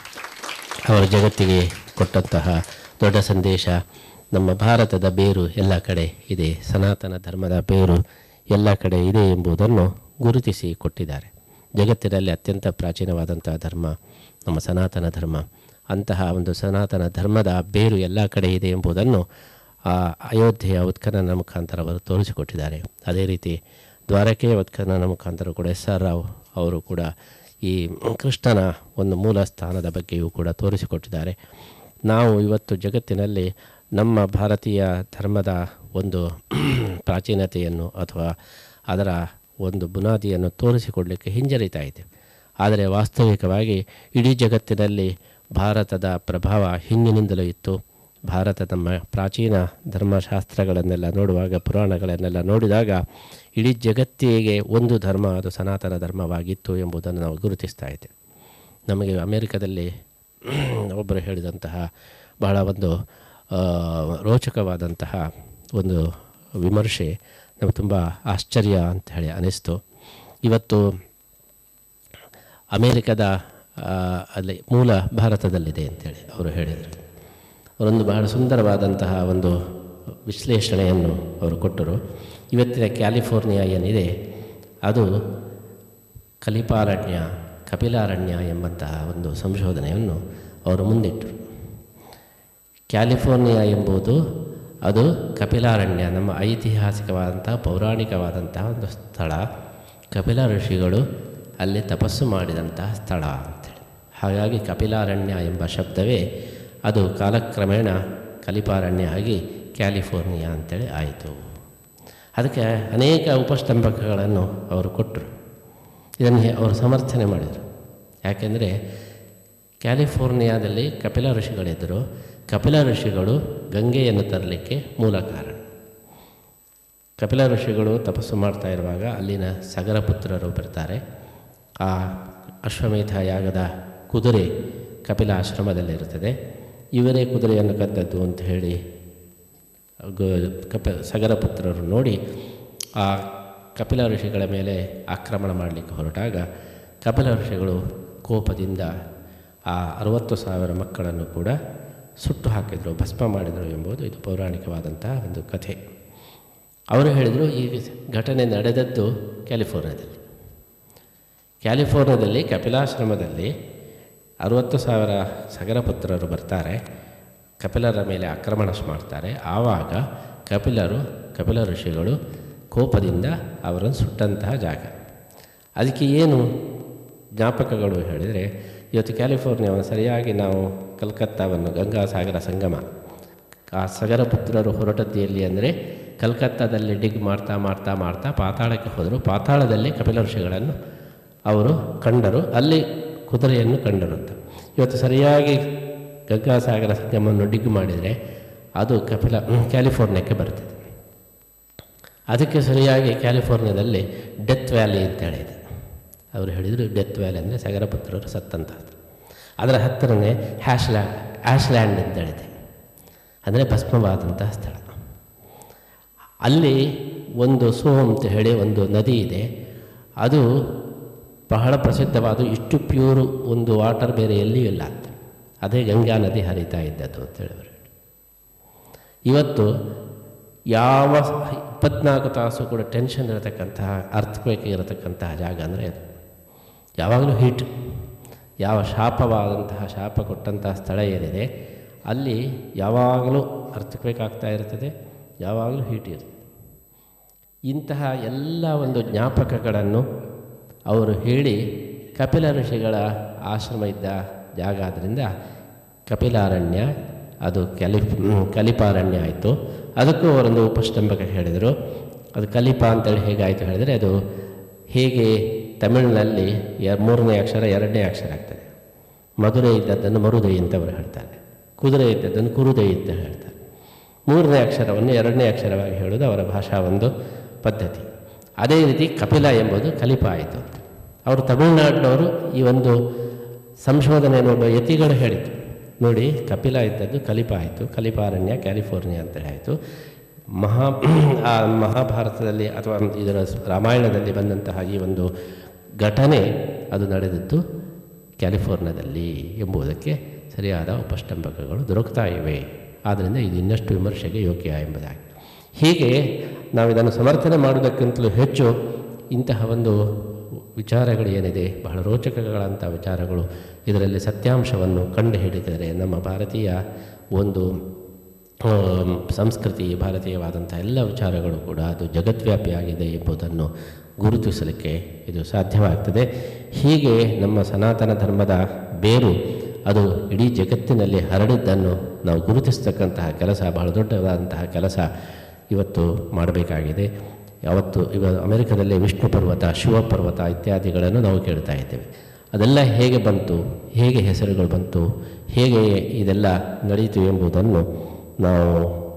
ಅವರು ಜಗತ್ತಿಗೆ ಕೊಟ್ಟಂತಹ ದೊಡ್ಡ ಸಂದೇಶ, ನಮ್ಮ ಭಾರತದ ಬೇರು ಎಲ್ಲ ಕಡೆ ಇದೆ, ಸನಾತನ ಧರ್ಮದ ಬೇರು ಎಲ್ಲ ಕಡೆ ಇದೆ ಎಂಬುದನ್ನು ಗುರುತಿಸಿ ಕೊಟ್ಟಿದ್ದಾರೆ. ಜಗತ್ತಿನಲ್ಲಿ ಅತ್ಯಂತ ಪ್ರಾಚೀನವಾದಂತಹ ಧರ್ಮ ನಮ್ಮ ಸನಾತನ ಧರ್ಮ. ಅಂತಹ ಒಂದು ಸನಾತನ ಧರ್ಮದ ಬೇರು ಎಲ್ಲ ಕಡೆ ಇದೆ ಎಂಬುದನ್ನು ಆ ಅಯೋಧ್ಯೆಯ ಉತ್ಖನನ ಮುಖಾಂತರ ಅವರು ತೋರಿಸಿಕೊಟ್ಟಿದ್ದಾರೆ. ಅದೇ ರೀತಿ ದ್ವಾರಕೆಯ ಉತ್ಖನನ ಮುಖಾಂತರ ಕೂಡ ಎಸ್ ಆರ್ ರಾವ್ ಅವರು ಕೂಡ ಈ ಕೃಷ್ಣನ ಒಂದು ಮೂಲ ಸ್ಥಾನದ ಬಗ್ಗೆಯೂ ಕೂಡ ತೋರಿಸಿಕೊಟ್ಟಿದ್ದಾರೆ. ನಾವು ಇವತ್ತು ಜಗತ್ತಿನಲ್ಲಿ ನಮ್ಮ ಭಾರತೀಯ ಧರ್ಮದ ಒಂದು ಪ್ರಾಚೀನತೆಯನ್ನು ಅಥವಾ ಅದರ ಒಂದು ಬುನಾದಿಯನ್ನು ತೋರಿಸಿಕೊಡಲಿಕ್ಕೆ ಹಿಂಜರಿತಾ ಇದ್ದೇವೆ. ಆದರೆ ವಾಸ್ತವಿಕವಾಗಿ ಇಡೀ ಜಗತ್ತಿನಲ್ಲಿ ಭಾರತದ ಪ್ರಭಾವ ಹಿಂದಿನಿಂದಲೂ ಇತ್ತು. ಭಾರತ ನಮ್ಮ ಪ್ರಾಚೀನ ಧರ್ಮಶಾಸ್ತ್ರಗಳನ್ನೆಲ್ಲ ನೋಡುವಾಗ, ಪುರಾಣಗಳನ್ನೆಲ್ಲ ನೋಡಿದಾಗ ಇಡೀ ಜಗತ್ತಿಗೆ ಒಂದು ಧರ್ಮ, ಅದು ಸನಾತನ ಧರ್ಮವಾಗಿತ್ತು ಎಂಬುದನ್ನು ನಾವು ಗುರುತಿಸ್ತಾ ಇದ್ದೇವೆ. ನಮಗೆ ಅಮೇರಿಕದಲ್ಲಿ ಒಬ್ಬರು ಹೇಳಿದಂತಹ ಬಹಳ ಒಂದು ರೋಚಕವಾದಂತಹ ಒಂದು ವಿಮರ್ಶೆ ನಮಗೆ ತುಂಬ ಆಶ್ಚರ್ಯ ಅಂತ ಹೇಳಿ ಅನ್ನಿಸ್ತು. ಇವತ್ತು ಅಮೇರಿಕದ ಅಲ್ಲಿ ಮೂಲ ಭಾರತದಲ್ಲಿದೆ ಅಂತೇಳಿ ಅವರು ಹೇಳಿದರು. ಅವರೊಂದು ಬಹಳ ಸುಂದರವಾದಂತಹ ಒಂದು ವಿಶ್ಲೇಷಣೆಯನ್ನು ಅವರು ಕೊಟ್ಟರು. ಇವತ್ತಿನ ಕ್ಯಾಲಿಫೋರ್ನಿಯಾ ಏನಿದೆ ಅದು ಕಲಿಪಾರಣ್ಯ, ಕಪಿಲಾರಣ್ಯ ಎಂಬಂತಹ ಒಂದು ಸಂಶೋಧನೆಯನ್ನು ಅವರು ಮುಂದಿಟ್ಟರು. ಕ್ಯಾಲಿಫೋರ್ನಿಯಾ ಎಂಬುದು ಅದು ಕಪಿಲಾರಣ್ಯ, ನಮ್ಮ ಐತಿಹಾಸಿಕವಾದಂತಹ ಪೌರಾಣಿಕವಾದಂತಹ ಒಂದು ಸ್ಥಳ. ಕಪಿಲ ಋಷಿಗಳು ಅಲ್ಲಿ ತಪಸ್ಸು ಮಾಡಿದಂತಹ ಸ್ಥಳ ಅಂತೇಳಿ. ಹಾಗಾಗಿ ಕಪಿಲಾರಣ್ಯ ಎಂಬ ಶಬ್ದವೇ ಅದು ಕಾಲಕ್ರಮೇಣ ಕಲಿಪಾರಣ್ಯ ಆಗಿ ಕ್ಯಾಲಿಫೋರ್ನಿಯಾ ಅಂತೇಳಿ ಆಯಿತು. ಅದಕ್ಕೆ ಅನೇಕ ಉಪಸ್ತಂಭಕಗಳನ್ನು ಅವರು ಕೊಟ್ಟರು. ಇದನ್ನು ಅವರು ಸಮರ್ಥನೆ ಮಾಡಿದರು. ಯಾಕೆಂದರೆ ಕ್ಯಾಲಿಫೋರ್ನಿಯಾದಲ್ಲಿ ಕಪಿಲ ಋಷಿಗಳಿದ್ದರು. ಕಪಿಲ ಋಷಿಗಳು ಗಂಗೆಯನ್ನು ತರಲಿಕ್ಕೆ ಮೂಲ ಕಾರಣ. ಕಪಿಲ ಋಷಿಗಳು ತಪಸ್ಸು ಮಾಡ್ತಾ ಇರುವಾಗ ಅಲ್ಲಿನ ಸಗರ ಪುತ್ರರು ಬರ್ತಾರೆ. ಆ ಅಶ್ವಮೇಧ ಯಾಗದ ಕುದುರೆ ಕಪಿಲ ಆಶ್ರಮದಲ್ಲಿರುತ್ತದೆ. ಇವರೇ ಕುದುರೆಯನ್ನು ಕದ್ದದ್ದು ಅಂತ ಹೇಳಿ ಕಪ ಸಗರ ಪುತ್ರರು ನೋಡಿ ಆ ಕಪಿಲ ಋಷಿಗಳ ಮೇಲೆ ಆಕ್ರಮಣ ಮಾಡಲಿಕ್ಕೆ ಹೊರಟಾಗ ಕಪಿಲ ಋಷಿಗಳು ಕೋಪದಿಂದ ಆ ಅರವತ್ತು ಸಾವಿರ ಮಕ್ಕಳನ್ನು ಕೂಡ ಸುಟ್ಟು ಹಾಕಿದರು, ಭಸ್ಮ ಮಾಡಿದರು ಎಂಬುದು ಇದು ಪೌರಾಣಿಕವಾದಂತಹ ಒಂದು ಕಥೆ. ಅವರು ಹೇಳಿದರು ಈ ಘಟನೆ ನಡೆದದ್ದು ಕ್ಯಾಲಿಫೋರ್ನಿಯಾದಲ್ಲಿ. ಕ್ಯಾಲಿಫೋರ್ನಿಯಾದಲ್ಲಿ ಕಪಿಲಾಶ್ರಮದಲ್ಲಿ ಅರುವತ್ತು ಸಾವಿರ ಸಗರ ಪುತ್ರರು ಬರ್ತಾರೆ, ಕಪಿಲರ ಮೇಲೆ ಆಕ್ರಮಣ ಮಾಡ್ತಾರೆ. ಆವಾಗ ಕಪಿಲರು ಕಪಿಲ ಋಷಿಗಳು ಕೋಪದಿಂದ ಅವರನ್ನು ಸುಟ್ಟಂತಹ ಜಾಗ. ಅದಕ್ಕೆ ಏನು ಜ್ಞಾಪಕಗಳು ಹೇಳಿದರೆ, ಇವತ್ತು ಕ್ಯಾಲಿಫೋರ್ನಿಯಾವನ್ನು ಸರಿಯಾಗಿ ನಾವು ಕಲ್ಕತ್ತಾವನ್ನು ಗಂಗಾಸಾಗರ ಸಂಗಮ, ಆ ಸಗರ ಪುತ್ರರು ಹೊರಟದ್ದು ಎಲ್ಲಿ ಅಂದರೆ ಕಲ್ಕತ್ತಾದಲ್ಲಿ ಡಿಗ್ ಮಾಡ್ತಾ ಮಾಡ್ತಾ ಮಾಡ್ತಾ ಪಾತಾಳಕ್ಕೆ ಹೋದರು. ಪಾತಾಳದಲ್ಲಿ ಕಪಿಲ ಋಷಿಗಳನ್ನು ಅವರು ಕಂಡರು, ಅಲ್ಲಿ ಕುದುರೆಯನ್ನು ಕಂಡರು ಅಂತ. ಇವತ್ತು ಸರಿಯಾಗಿ ಗಂಗಾಸಾಗರ ಸಂಗಮವನ್ನು ಡಿಗ್ ಮಾಡಿದರೆ ಅದು ಕಪಿಲ ಕ್ಯಾಲಿಫೋರ್ನಿಯಾಕ್ಕೆ ಬರ್ತದೆ. ಅದಕ್ಕೆ ಸರಿಯಾಗಿ ಕ್ಯಾಲಿಫೋರ್ನಿಯಾದಲ್ಲಿ ಡೆತ್ ವ್ಯಾಲಿ ಅಂತ ಹೇಳಿದೆ. ಅವರು ಹೇಳಿದರು ಡೆತ್ ವ್ಯಾಲಿ ಅಂದರೆ ಸಗರ ಪುತ್ರರು ಸತ್ತಂತ. ಅದರ ಹತ್ತಿರನೇ ಹ್ಯಾಶ್ಲ್ಯಾ ಆಶ್ಲ್ಯಾಂಡ್ ಅಂತ ಹೇಳಿದೆ, ಅಂದರೆ ಭಸ್ಮವಾದಂತಹ ಸ್ಥಳ. ಅಲ್ಲಿ ಒಂದು ಸೋಮ್ ಅಂತ ಹೇಳಿ ಒಂದು ನದಿ ಇದೆ, ಅದು ಬಹಳ ಪ್ರಸಿದ್ಧವಾದ, ಇಷ್ಟು ಪ್ಯೂರು ಒಂದು ವಾಟರ್ ಬೇರೆ ಎಲ್ಲಿಯೂ ಇಲ್ಲ ಅಂತ. ಅದೇ ಗಂಗಾ ನದಿ ಹರಿತಾ ಇದ್ದದ್ದು ಅಂತ ಹೇಳಿದರು. ಇವತ್ತು ಯಾವ ಇಪ್ಪತ್ನಾಲ್ಕು ತಾಸು ಕೂಡ ಟೆನ್ಷನ್ ಇರತಕ್ಕಂತಹ, ಅರ್ಥಕ್ವೇಕ್ ಇರತಕ್ಕಂತಹ ಜಾಗ ಅಂದರೆ ಅದು ಯಾವಾಗಲೂ ಹೀಟ್. ಯಾವ ಶಾಪವಾದಂತಹ ಶಾಪ ಕೊಟ್ಟಂತಹ ಸ್ಥಳ ಏನಿದೆ ಅಲ್ಲಿ ಯಾವಾಗಲೂ ಅರ್ಥಕ್ವೇಕ್ ಆಗ್ತಾ ಇರ್ತದೆ, ಯಾವಾಗಲೂ ಹೀಟ್ ಇರ್ತದೆ. ಇಂತಹ ಎಲ್ಲ ಒಂದು ಜ್ಞಾಪಕಗಳನ್ನು ಅವರು ಹೇಳಿ ಕಪಿಲ ಋಷಿಗಳ ಆಶ್ರಮ ಇದ್ದ ಜಾಗ ಆದ್ದರಿಂದ ಕಪಿಲಾರಣ್ಯ, ಅದು ಕಲಿ ಕಲಿಪಾರಣ್ಯ ಆಯಿತು. ಅದಕ್ಕೂ ಅವರೊಂದು ಉಪಷ್ಟಂಭಕ ಹೇಳಿದರು. ಅದು ಕಲಿಪ ಅಂತೇಳಿ ಹೇಗಾಯಿತು ಹೇಳಿದರೆ, ಅದು ಹೇಗೆ ತಮಿಳಿನಲ್ಲಿ ಯ ಮೂರನೇ ಅಕ್ಷರ ಎರಡನೇ ಅಕ್ಷರ ಆಗ್ತದೆ. ಮಧುರೆ ಇದ್ದದ್ದನ್ನು ಮರುದೈ ಅಂತ ಅವರು ಹೇಳ್ತಾರೆ, ಕುದುರೆ ಇದ್ದದ್ದನ್ನು ಕುರುದೈ ಅಂತ ಹೇಳ್ತಾರೆ. ಮೂರನೇ ಅಕ್ಷರವನ್ನು ಎರಡನೇ ಅಕ್ಷರವಾಗಿ ಹೇಳೋದು ಅವರ ಭಾಷಾ ಒಂದು ಪದ್ಧತಿ. ಅದೇ ರೀತಿ ಕಪಿಲ ಎಂಬುದು ಕಲಿಪ ಆಯಿತು ಅಂತ ಅವರು ತಮಿಳುನಾಡಿನವರು ಈ ಒಂದು ಸಂಶೋಧನೆಯನ್ನು ಒಬ್ಬ ಯತಿಗಳು ಹೇಳಿತು. ನೋಡಿ, ಕಪಿಲ ಇದ್ದದ್ದು ಕಲಿಪ ಆಯಿತು, ಕಲಿಪಾರಣ್ಯ ಕ್ಯಾಲಿಫೋರ್ನಿಯಾ ಅಂತೇಳಿ ಆಯಿತು. ಮಹಾ ಆ ಮಹಾಭಾರತದಲ್ಲಿ ಅಥವಾ ಇದರ ರಾಮಾಯಣದಲ್ಲಿ ಬಂದಂತಹ ಈ ಒಂದು ಘಟನೆ ಅದು ನಡೆದದ್ದು ಕ್ಯಾಲಿಫೋರ್ನಿಯಾದಲ್ಲಿ ಎಂಬುದಕ್ಕೆ ಸರಿಯಾದ ಉಪಷ್ಟಂಭಕಗಳು ದೊರಕ್ತಾ ಇವೆ. ಆದ್ದರಿಂದ ಇದು ಇನ್ನಷ್ಟು ವಿಮರ್ಶೆಗೆ ಯೋಗ್ಯ ಎಂಬುದಾಗಿ. ಹೀಗೆ ನಾವು ಇದನ್ನು ಸಮರ್ಥನೆ ಮಾಡುವುದಕ್ಕಿಂತಲೂ ಹೆಚ್ಚು ಇಂತಹ ಒಂದು ವಿಚಾರಗಳು ಏನಿದೆ, ಬಹಳ ರೋಚಕಗಳಂಥ ವಿಚಾರಗಳು, ಇದರಲ್ಲಿ ಸತ್ಯಾಂಶವನ್ನು ಕಂಡು ಹಿಡಿದರೆ ನಮ್ಮ ಭಾರತೀಯ ಒಂದು ಸಂಸ್ಕೃತಿ, ಭಾರತೀಯವಾದಂಥ ಎಲ್ಲ ವಿಚಾರಗಳು ಕೂಡ ಅದು ಜಗದ್ವ್ಯಾಪಿಯಾಗಿದೆ ಎಂಬುದನ್ನು ಗುರುತಿಸಲಿಕ್ಕೆ ಇದು ಸಾಧ್ಯವಾಗ್ತದೆ. ಹೀಗೆ ನಮ್ಮ ಸನಾತನ ಧರ್ಮದ ಬೇರು ಅದು ಇಡೀ ಜಗತ್ತಿನಲ್ಲಿ ಹರಡಿದ್ದನ್ನು ನಾವು ಗುರುತಿಸ್ತಕ್ಕಂತಹ ಕೆಲಸ, ಬಹಳ ದೊಡ್ಡದಾದಂತಹ ಕೆಲಸ ಇವತ್ತು ಮಾಡಬೇಕಾಗಿದೆ. ಯಾವತ್ತು ಇವ ಅಮೆರಿಕದಲ್ಲಿ ವಿಷ್ಣು ಪರ್ವತ, ಶಿವ ಪರ್ವತ ಇತ್ಯಾದಿಗಳನ್ನು ನಾವು ಕೇಳ್ತಾ ಇದ್ದೇವೆ. ಅದೆಲ್ಲ ಹೇಗೆ ಬಂತು, ಹೇಗೆ ಹೆಸರುಗಳು ಬಂತು, ಹೇಗೆ ಇದೆಲ್ಲ ನಡೆಯಿತು ಎಂಬುದನ್ನು ನಾವು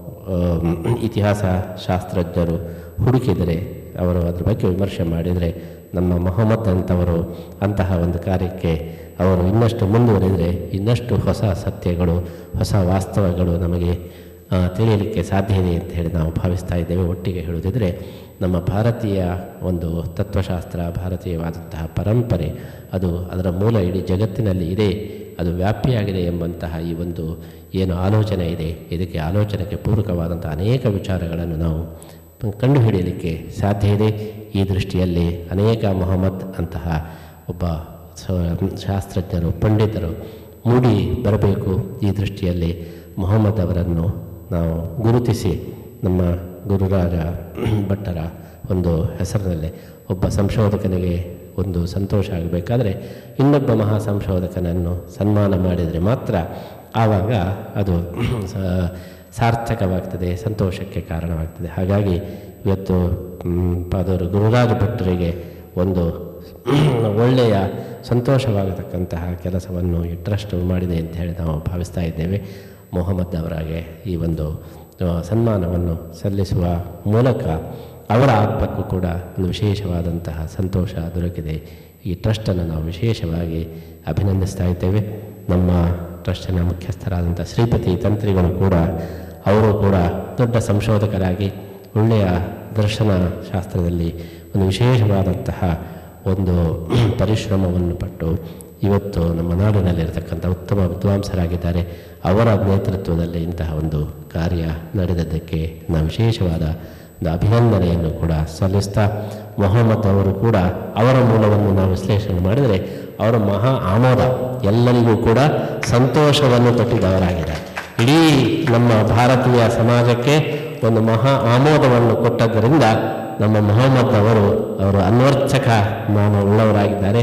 ಇತಿಹಾಸ ಶಾಸ್ತ್ರಜ್ಞರು ಹುಡುಕಿದರೆ, ಅವರು ಅದ್ರ ಬಗ್ಗೆ ವಿಮರ್ಶೆ ಮಾಡಿದರೆ, ನಮ್ಮ ಮೊಹಮ್ಮದ್ ಅಂತವರು ಅಂತಹ ಒಂದು ಕಾರ್ಯಕ್ಕೆ ಅವರು ಇನ್ನಷ್ಟು ಮುಂದುವರಿದರೆ ಇನ್ನಷ್ಟು ಹೊಸ ಸತ್ಯಗಳು, ಹೊಸ ವಾಸ್ತವಗಳು ನಮಗೆ ತಿಳಿಯಲಿಕ್ಕೆ ಸಾಧ್ಯ ಇದೆ ಅಂತ ಹೇಳಿ ನಾವು ಭಾವಿಸ್ತಾ ಇದ್ದೇವೆ. ಒಟ್ಟಿಗೆ ಹೇಳುವುದಿದ್ರೆ ನಮ್ಮ ಭಾರತೀಯ ಒಂದು ತತ್ವಶಾಸ್ತ್ರ, ಭಾರತೀಯವಾದಂತಹ ಪರಂಪರೆ ಅದು ಅದರ ಮೂಲ ಇಡೀ ಜಗತ್ತಿನಲ್ಲಿ ಇದೆ, ಅದು ವ್ಯಾಪ್ತಿಯಾಗಿದೆ ಎಂಬಂತಹ ಈ ಒಂದು ಏನು ಆಲೋಚನೆ ಇದೆ, ಇದಕ್ಕೆ ಆಲೋಚನೆಗೆ ಪೂರಕವಾದಂಥ ಅನೇಕ ವಿಚಾರಗಳನ್ನು ನಾವು ಕಂಡುಹಿಡಿಯಲಿಕ್ಕೆ ಸಾಧ್ಯ ಇದೆ. ಈ ದೃಷ್ಟಿಯಲ್ಲಿ ಅನೇಕ ಮೊಹಮ್ಮದ್ ಅಂತಹ ಒಬ್ಬ ಶಾಸ್ತ್ರಜ್ಞರು, ಪಂಡಿತರು ಮೂಡಿ ಬರಬೇಕು. ಈ ದೃಷ್ಟಿಯಲ್ಲಿ ಮೊಹಮ್ಮದ್ ಅವರನ್ನು ನಾವು ಗುರುತಿಸಿ ನಮ್ಮ ಗುರುರಾಜ ಭಟ್ಟರ ಒಂದು ಹೆಸರಿನಲ್ಲಿ ಒಬ್ಬ ಸಂಶೋಧಕನಿಗೆ ಒಂದು ಸಂತೋಷ ಆಗಬೇಕಾದ್ರೆ ಇನ್ನೊಬ್ಬ ಮಹಾ ಸಂಶೋಧಕನನ್ನು ಸನ್ಮಾನ ಮಾಡಿದರೆ ಮಾತ್ರ ಆವಾಗ ಅದು ಸಾರ್ಥಕವಾಗ್ತದೆ, ಸಂತೋಷಕ್ಕೆ ಕಾರಣವಾಗ್ತದೆ. ಹಾಗಾಗಿ ಇವತ್ತು ಪಾದವರು ಗುರುರಾಜ ಭಟ್ಟರಿಗೆ ಒಂದು ಒಳ್ಳೆಯ ಸಂತೋಷವಾಗತಕ್ಕಂತಹ ಕೆಲಸವನ್ನು ಈ ಟ್ರಸ್ಟ್ ಮಾಡಿದೆ ಅಂತ ಹೇಳಿ ನಾವು ಭಾವಿಸ್ತಾ ಇದ್ದೇವೆ. ಮೊಹಮ್ಮದ್ ಅವರಿಗೆ ಈ ಒಂದು ಸನ್ಮಾನವನ್ನು ಸಲ್ಲಿಸುವ ಮೂಲಕ ಅವರ ಆತ್ಮಕ್ಕೂ ಕೂಡ ಒಂದು ವಿಶೇಷವಾದಂತಹ ಸಂತೋಷ ದೊರಕಿದೆ. ಈ ಟ್ರಸ್ಟನ್ನು ನಾವು ವಿಶೇಷವಾಗಿ ಅಭಿನಂದಿಸ್ತಾ ಇದ್ದೇವೆ. ನಮ್ಮ ಟ್ರಸ್ಟಿನ ಮುಖ್ಯಸ್ಥರಾದಂಥ ಶ್ರೀಪತಿ ತಂತ್ರಿಗಳು ಕೂಡ ಅವರು ಕೂಡ ದೊಡ್ಡ ಸಂಶೋಧಕರಾಗಿ ಒಳ್ಳೆಯ ದರ್ಶನ ಶಾಸ್ತ್ರದಲ್ಲಿ ಒಂದು ವಿಶೇಷವಾದಂತಹ ಒಂದು ಪರಿಶ್ರಮವನ್ನು ಪಟ್ಟು ಇವತ್ತು ನಮ್ಮ ನಾಡಿನಲ್ಲಿರತಕ್ಕಂಥ ಉತ್ತಮ ವಿದ್ವಾಂಸರಾಗಿದ್ದಾರೆ. ಅವರ ನೇತೃತ್ವದಲ್ಲಿ ಇಂತಹ ಒಂದು ಕಾರ್ಯ ನಡೆದದ್ದಕ್ಕೆ ನಾವು ವಿಶೇಷವಾದ ಒಂದು ಅಭಿನಂದನೆಯನ್ನು ಕೂಡ ಸಲ್ಲಿಸ್ತಾ, ಮೊಹಮ್ಮದ್ ಅವರು ಕೂಡ ಅವರ ಮೂಲವನ್ನು ನಾವು ವಿಶ್ಲೇಷಣೆ ಮಾಡಿದರೆ ಅವರ ಮಹಾ ಆಮೋದ ಎಲ್ಲರಿಗೂ ಕೂಡ ಸಂತೋಷವನ್ನು ಕೊಟ್ಟಿದ್ದವರಾಗಿದ್ದಾರೆ. ಇಡೀ ನಮ್ಮ ಭಾರತೀಯ ಸಮಾಜಕ್ಕೆ ಒಂದು ಮಹಾ ಆಮೋದವನ್ನು ಕೊಟ್ಟದ್ದರಿಂದ ನಮ್ಮ ಮೊಹಮ್ಮದ್ ಅವರು ಅವರು ಅನ್ವರ್ಥಕ ಮಾನ ಉಳ್ಳವರಾಗಿದ್ದಾರೆ.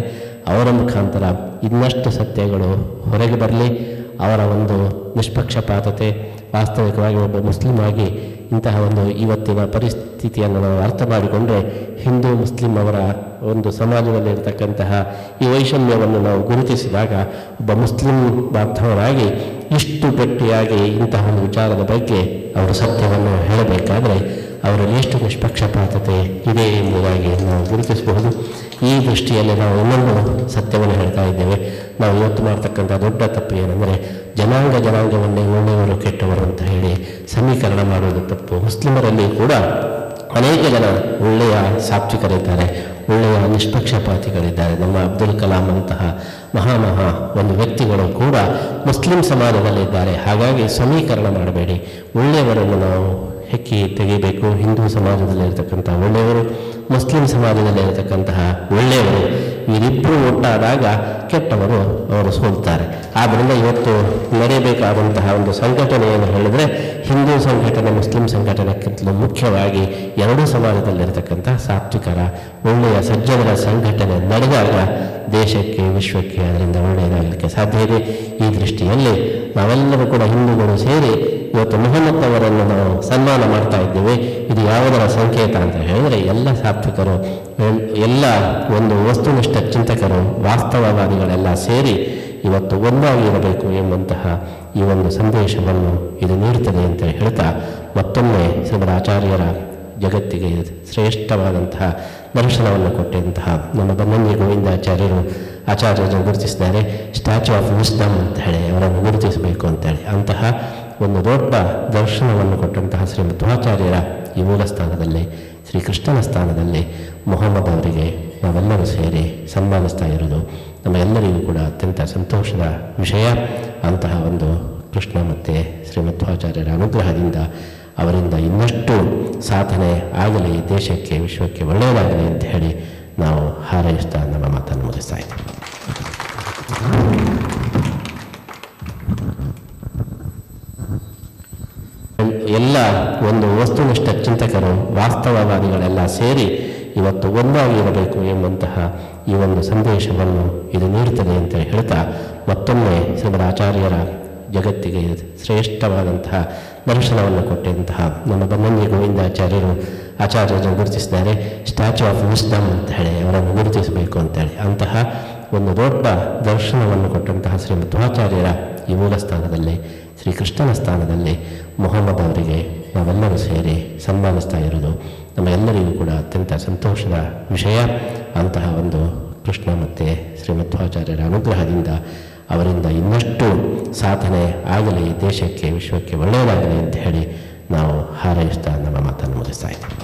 ಅವರ ಮುಖಾಂತರ ಇನ್ನಷ್ಟು ಸತ್ಯಗಳು ಹೊರಗೆ ಬರಲಿ. ಅವರ ಒಂದು ನಿಷ್ಪಕ್ಷಪಾತತೆ, ವಾಸ್ತವಿಕವಾಗಿ ಒಬ್ಬ ಮುಸ್ಲಿಂ ಆಗಿ ಇಂತಹ ಒಂದು ಇವತ್ತಿನ ಪರಿಸ್ಥಿತಿಯನ್ನು ನಾವು ಅರ್ಥ ಮಾಡಿಕೊಂಡ್ರೆ ಹಿಂದೂ ಮುಸ್ಲಿಂ ಅವರ ಒಂದು ಸಮಾಜದಲ್ಲಿರ್ತಕ್ಕಂತಹ ಈ ವೈಷಮ್ಯವನ್ನು ನಾವು ಗುರುತಿಸಿದಾಗ ಒಬ್ಬ ಮುಸ್ಲಿಂ ಬಾಂಧವರಾಗಿ ಇಷ್ಟು ಗಟ್ಟಿಯಾಗಿ ಇಂತಹ ಒಂದು ವಿಚಾರದ ಬಗ್ಗೆ ಅವರು ಸತ್ಯವನ್ನು ಹೇಳಬೇಕಾದರೆ ಅವರಲ್ಲಿ ಎಷ್ಟು ನಿಷ್ಪಕ್ಷಪಾತತೆ ಇದೆ ಎಂಬುದಾಗಿ ನಾವು ಗುರುತಿಸಬಹುದು. ಈ ದೃಷ್ಟಿಯಲ್ಲಿ ನಾವು ಇನ್ನೊಂದು ಸತ್ಯವನ್ನು ಹೇಳ್ತಾ ಇದ್ದೇವೆ. ನಾವು ಇವತ್ತು ಮಾಡ್ತಕ್ಕಂಥ ದೊಡ್ಡ ತಪ್ಪು ಏನೆಂದರೆ ಜನಾಂಗ ಜನಾಂಗವನ್ನೇ ಒಳ್ಳೆಯವರು ಕೆಟ್ಟವರು ಅಂತ ಹೇಳಿ ಸಮೀಕರಣ ಮಾಡುವುದು ತಪ್ಪು. ಮುಸ್ಲಿಮರಲ್ಲಿ ಕೂಡ ಅನೇಕ ಜನ ಒಳ್ಳೆಯ ಸಾತ್ವಿಕರಿದ್ದಾರೆ, ಒಳ್ಳೆಯ ನಿಷ್ಪಕ್ಷಪಾತಿಗಳಿದ್ದಾರೆ. ನಮ್ಮ ಅಬ್ದುಲ್ ಕಲಾಂ ಅಂತಹ ಮಹಾ ಮಹಾ ಒಂದು ವ್ಯಕ್ತಿಗಳು ಕೂಡ ಮುಸ್ಲಿಂ ಸಮಾಜದಲ್ಲಿದ್ದಾರೆ. ಹಾಗಾಗಿ ಸಮೀಕರಣ ಮಾಡಬೇಡಿ, ಒಳ್ಳೆಯವರನ್ನು ನಾವು ಹೆಕ್ಕಿ ತೆಗಿಬೇಕು. ಹಿಂದೂ ಸಮಾಜದಲ್ಲಿರ್ತಕ್ಕಂಥ ಒಳ್ಳೆಯವರು, ಮುಸ್ಲಿಂ ಸಮಾಜದಲ್ಲಿರತಕ್ಕಂತಹ ಒಳ್ಳೆಯವರು, ಇವರಿಬ್ಬರು ಒಟ್ಟಾದಾಗ ಕೆಟ್ಟವರು ಅವರು ಸೋಲ್ತಾರೆ. ಆದ್ದರಿಂದ ಇವತ್ತು ನಡೆಯಬೇಕಾದಂತಹ ಒಂದು ಸಂಘಟನೆಯನ್ನು ಹೇಳಿದರೆ ಹಿಂದೂ ಸಂಘಟನೆ ಮುಸ್ಲಿಂ ಸಂಘಟನೆಕ್ಕಿಂತಲೂ ಮುಖ್ಯವಾಗಿ ಎರಡೂ ಸಮಾಜದಲ್ಲಿರತಕ್ಕಂಥ ಸಾತ್ವಿಕರ ಒಳ್ಳೆಯ ಸಜ್ಜನರ ಸಂಘಟನೆ ನಡೆದಾಗ ದೇಶಕ್ಕೆ ವಿಶ್ವಕ್ಕೆ ಅದರಿಂದ ಒಳ್ಳೆಯದಾಗಲಿಕ್ಕೆ ಸಾಧ್ಯ ಇದೆ. ಈ ದೃಷ್ಟಿಯಲ್ಲಿ ನಾವೆಲ್ಲರೂ ಕೂಡ ಹಿಂದೂಗಳು ಸೇರಿ ಇವತ್ತು ಮೊಹಮ್ಮದ್ ಅವರನ್ನು ನಾವು ಸನ್ಮಾನ ಮಾಡ್ತಾ ಇದ್ದೇವೆ. ಇದು ಯಾವುದರ ಸಂಕೇತ ಅಂತ ಹೇಳಿದರೆ ಎಲ್ಲ ಸಾತ್ವಿಕರು, ಎಲ್ಲ ಒಂದು ವಸ್ತುನಿಷ್ಠ ಚಿಂತಕರು, ವಾಸ್ತವವಾದಿಗಳೆಲ್ಲ ಸೇರಿ ಇವತ್ತು ಒಂದಾಗಿರಬೇಕು ಎಂಬಂತಹ ಈ ಒಂದು ಸಂದೇಶವನ್ನು ಇದು ನೀಡುತ್ತದೆ ಅಂತ ಹೇಳ್ತಾ ಮತ್ತೊಮ್ಮೆ ಶ್ರೀಮದ್ ಆಚಾರ್ಯರ ಜಗತ್ತಿಗೆ ಶ್ರೇಷ್ಠವಾದಂತಹ ದರ್ಶನವನ್ನು ಕೊಟ್ಟಂತಹ ನಮ್ಮ ಬನ್ನಂಜಿ ಗೋವಿಂದಾಚಾರ್ಯರು ಆಚಾರ್ಯರನ್ನು ಗುರುತಿಸಿದ್ದಾರೆ. ಸ್ಟ್ಯಾಚ್ಯೂ ಆಫ್ ವಿಸ್ಡಮ್ ಅಂತ ಹೇಳಿ ಅವರನ್ನು ಗುರುತಿಸಬೇಕು ಅಂತೇಳಿ ಅಂತಹ ಒಂದು ದೊಡ್ಡ ದರ್ಶನವನ್ನು ಕೊಟ್ಟಂತಹ ಶ್ರೀ ಮಧ್ವಾಚಾರ್ಯರ ಈ ಮೂಲ ಸ್ಥಾನದಲ್ಲಿ, ಶ್ರೀಕೃಷ್ಣನ ಸ್ಥಾನದಲ್ಲಿ ಮೊಹಮ್ಮದ್ ಅವರಿಗೆ ನಾವೆಲ್ಲರೂ ಸೇರಿ ಸನ್ಮಾನಿಸ್ತಾ ಇರೋದು ನಮಗೆಲ್ಲರಿಗೂ ಕೂಡ ಅತ್ಯಂತ ಸಂತೋಷದ ವಿಷಯ. ಅಂತಹ ಒಂದು ಕೃಷ್ಣ ಮತ್ತು ಶ್ರೀ ಮಧ್ವಾಚಾರ್ಯರ ಅನುಗ್ರಹದಿಂದ ಅವರಿಂದ ಇನ್ನಷ್ಟು ಸಾಧನೆ ಆಗಲಿ, ದೇಶಕ್ಕೆ ವಿಶ್ವಕ್ಕೆ ಒಳ್ಳೆಯದಾಗಲಿ ಅಂತ ಹೇಳಿ ನಾವು ಹಾರೈಸ್ತಾ ನಮ್ಮ ಮಾತನ್ನು ಮುಗಿಸ್ತಾ ಇದ್ದೀವಿ. ಎಲ್ಲ ಒಂದು ವಸ್ತುನಿಷ್ಠ ಚಿಂತಕರು, ವಾಸ್ತವವಾದಿಗಳೆಲ್ಲ ಸೇರಿ ಇವತ್ತು ಒಂದಾಗಿರಬೇಕು ಎಂಬಂತಹ ಈ ಒಂದು ಸಂದೇಶವನ್ನು ಇದು ನೀಡುತ್ತದೆ ಅಂತ ಹೇಳ್ತಾ ಮತ್ತೊಮ್ಮೆ ಶ್ರೀಮದ್ ಆಚಾರ್ಯರ ಜಗತ್ತಿಗೆ ಶ್ರೇಷ್ಠವಾದಂತಹ ದರ್ಶನವನ್ನು ಕೊಟ್ಟಂತಹ ನಮ್ಮ ಬನ್ನಂಜಿ ಗೋವಿಂದಾಚಾರ್ಯರು ಆಚಾರ್ಯರನ್ನು ಗುರುತಿಸಿದ್ದಾರೆ. ಸ್ಟ್ಯಾಚ್ಯೂ ಆಫ್ ವಿಸ್ಡಮ್ ಅಂತ ಹೇಳಿ ಅವರನ್ನು ಗುರುತಿಸಬೇಕು ಅಂತೇಳಿ ಅಂತಹ ಒಂದು ದೊಡ್ಡ ದರ್ಶನವನ್ನು ಕೊಟ್ಟಂತಹ ಶ್ರೀ ಮಧ್ವಾಚಾರ್ಯರ ಈ ಮೂಲ ಸ್ಥಾನದಲ್ಲಿ, ಶ್ರೀಕೃಷ್ಣನ ಸ್ಥಾನದಲ್ಲಿ ಮೊಹಮ್ಮದ್ ಅವರಿಗೆ ನಾವೆಲ್ಲರೂ ಸೇರಿ ಸನ್ಮಾನಿಸ್ತಾ ಇರೋದು ನಮಗೆಲ್ಲರಿಗೂ ಕೂಡ ಅತ್ಯಂತ ಸಂತೋಷದ ವಿಷಯ. ಅಂತಹ ಒಂದು ಕೃಷ್ಣ ಮತ್ತು ಶ್ರೀ ಮಧ್ವಾಚಾರ್ಯರ ಅನುಗ್ರಹದಿಂದ ಅವರಿಂದ ಇನ್ನಷ್ಟು ಸಾಧನೆ ಆಗಲಿ, ದೇಶಕ್ಕೆ ವಿಶ್ವಕ್ಕೆ ಒಳ್ಳೆಯದಾಗಲಿ ಅಂತ ಹೇಳಿ ನಾವು ಹಾರೈಸ್ತಾ ನಮ್ಮ ಮಾತನ್ನು ಮುಗಿಸ್ತಾ ಇದ್ದೀವಿ.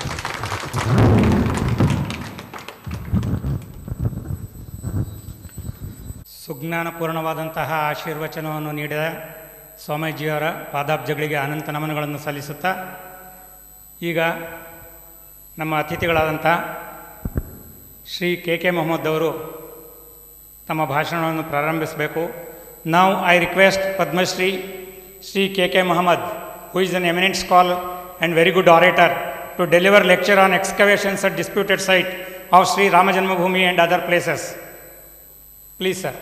ಸುಜ್ಞಾನಪೂರ್ಣವಾದಂತಹ ಆಶೀರ್ವಚನವನ್ನು ನೀಡಿದ ಸ್ವಾಮೀಜಿಯವರ ಪಾದಾಬ್ಜಗಳಿಗೆ ಅನಂತ ನಮನಗಳನ್ನು ಸಲ್ಲಿಸುತ್ತಾ ಈಗ ನಮ್ಮ ಅತಿಥಿಗಳಾದಂಥ ಶ್ರೀ ಕೆ ಕೆ ಮೊಹಮ್ಮದ್ ಅವರು ತಮ್ಮ ಭಾಷಣವನ್ನು ಪ್ರಾರಂಭಿಸಬೇಕು. Now I request Padmashri Shri K K Mohammed, who is an eminent scholar and very good orator, to deliver lecture on excavations at disputed site of Sri Rama Janmabhoomi and other places. Please sir.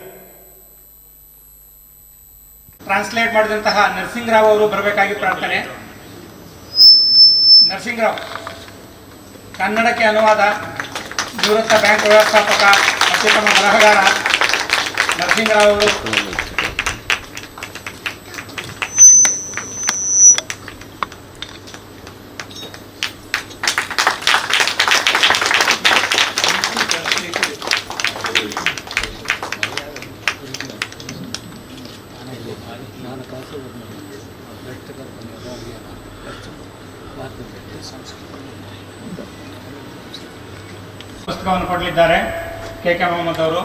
Translate ಮಾಡಿದಂತಹ ನರಸಿಂಗರಾವ್ ಅವರು ಬರಬೇಕಾಗಿ ಪ್ರಾರ್ಥನೆ. ನರಸಿಂಗರಾವ್, ಕನ್ನಡಕ್ಕೆ ಅನುವಾದ, ನಿವೃತ್ತ bank ವ್ಯವಸ್ಥಾಪಕ, ಅತ್ಯುತ್ತಮ ಬರಹಗಾರ ನರಸಿಂಗರಾವ್ ಅವರು. ಪುಸ್ತಕವನ್ನು ಕೊಡಲಿದ್ದಾರೆ ಕೆ ಕೆ ಮೊಹಮ್ಮದ್ ಅವರು.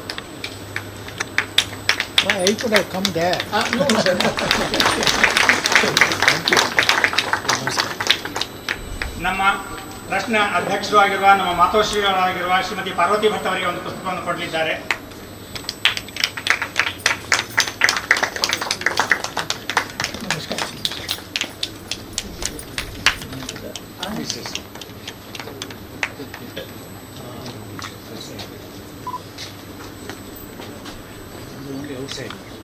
ನಮ್ಮ ಟ್ರಸ್ಟ್ನ ಅಧ್ಯಕ್ಷರು ಆಗಿರುವ ನಮ್ಮ ಮಾತೋಶ್ರೀಗಳಾಗಿರುವ ಶ್ರೀಮತಿ ಪಾರ್ವತಿ ಭಟ್ ಅವರಿಗೆ ಒಂದು ಪುಸ್ತಕವನ್ನು ಕೊಡಲಿದ್ದಾರೆ. ಸರಿ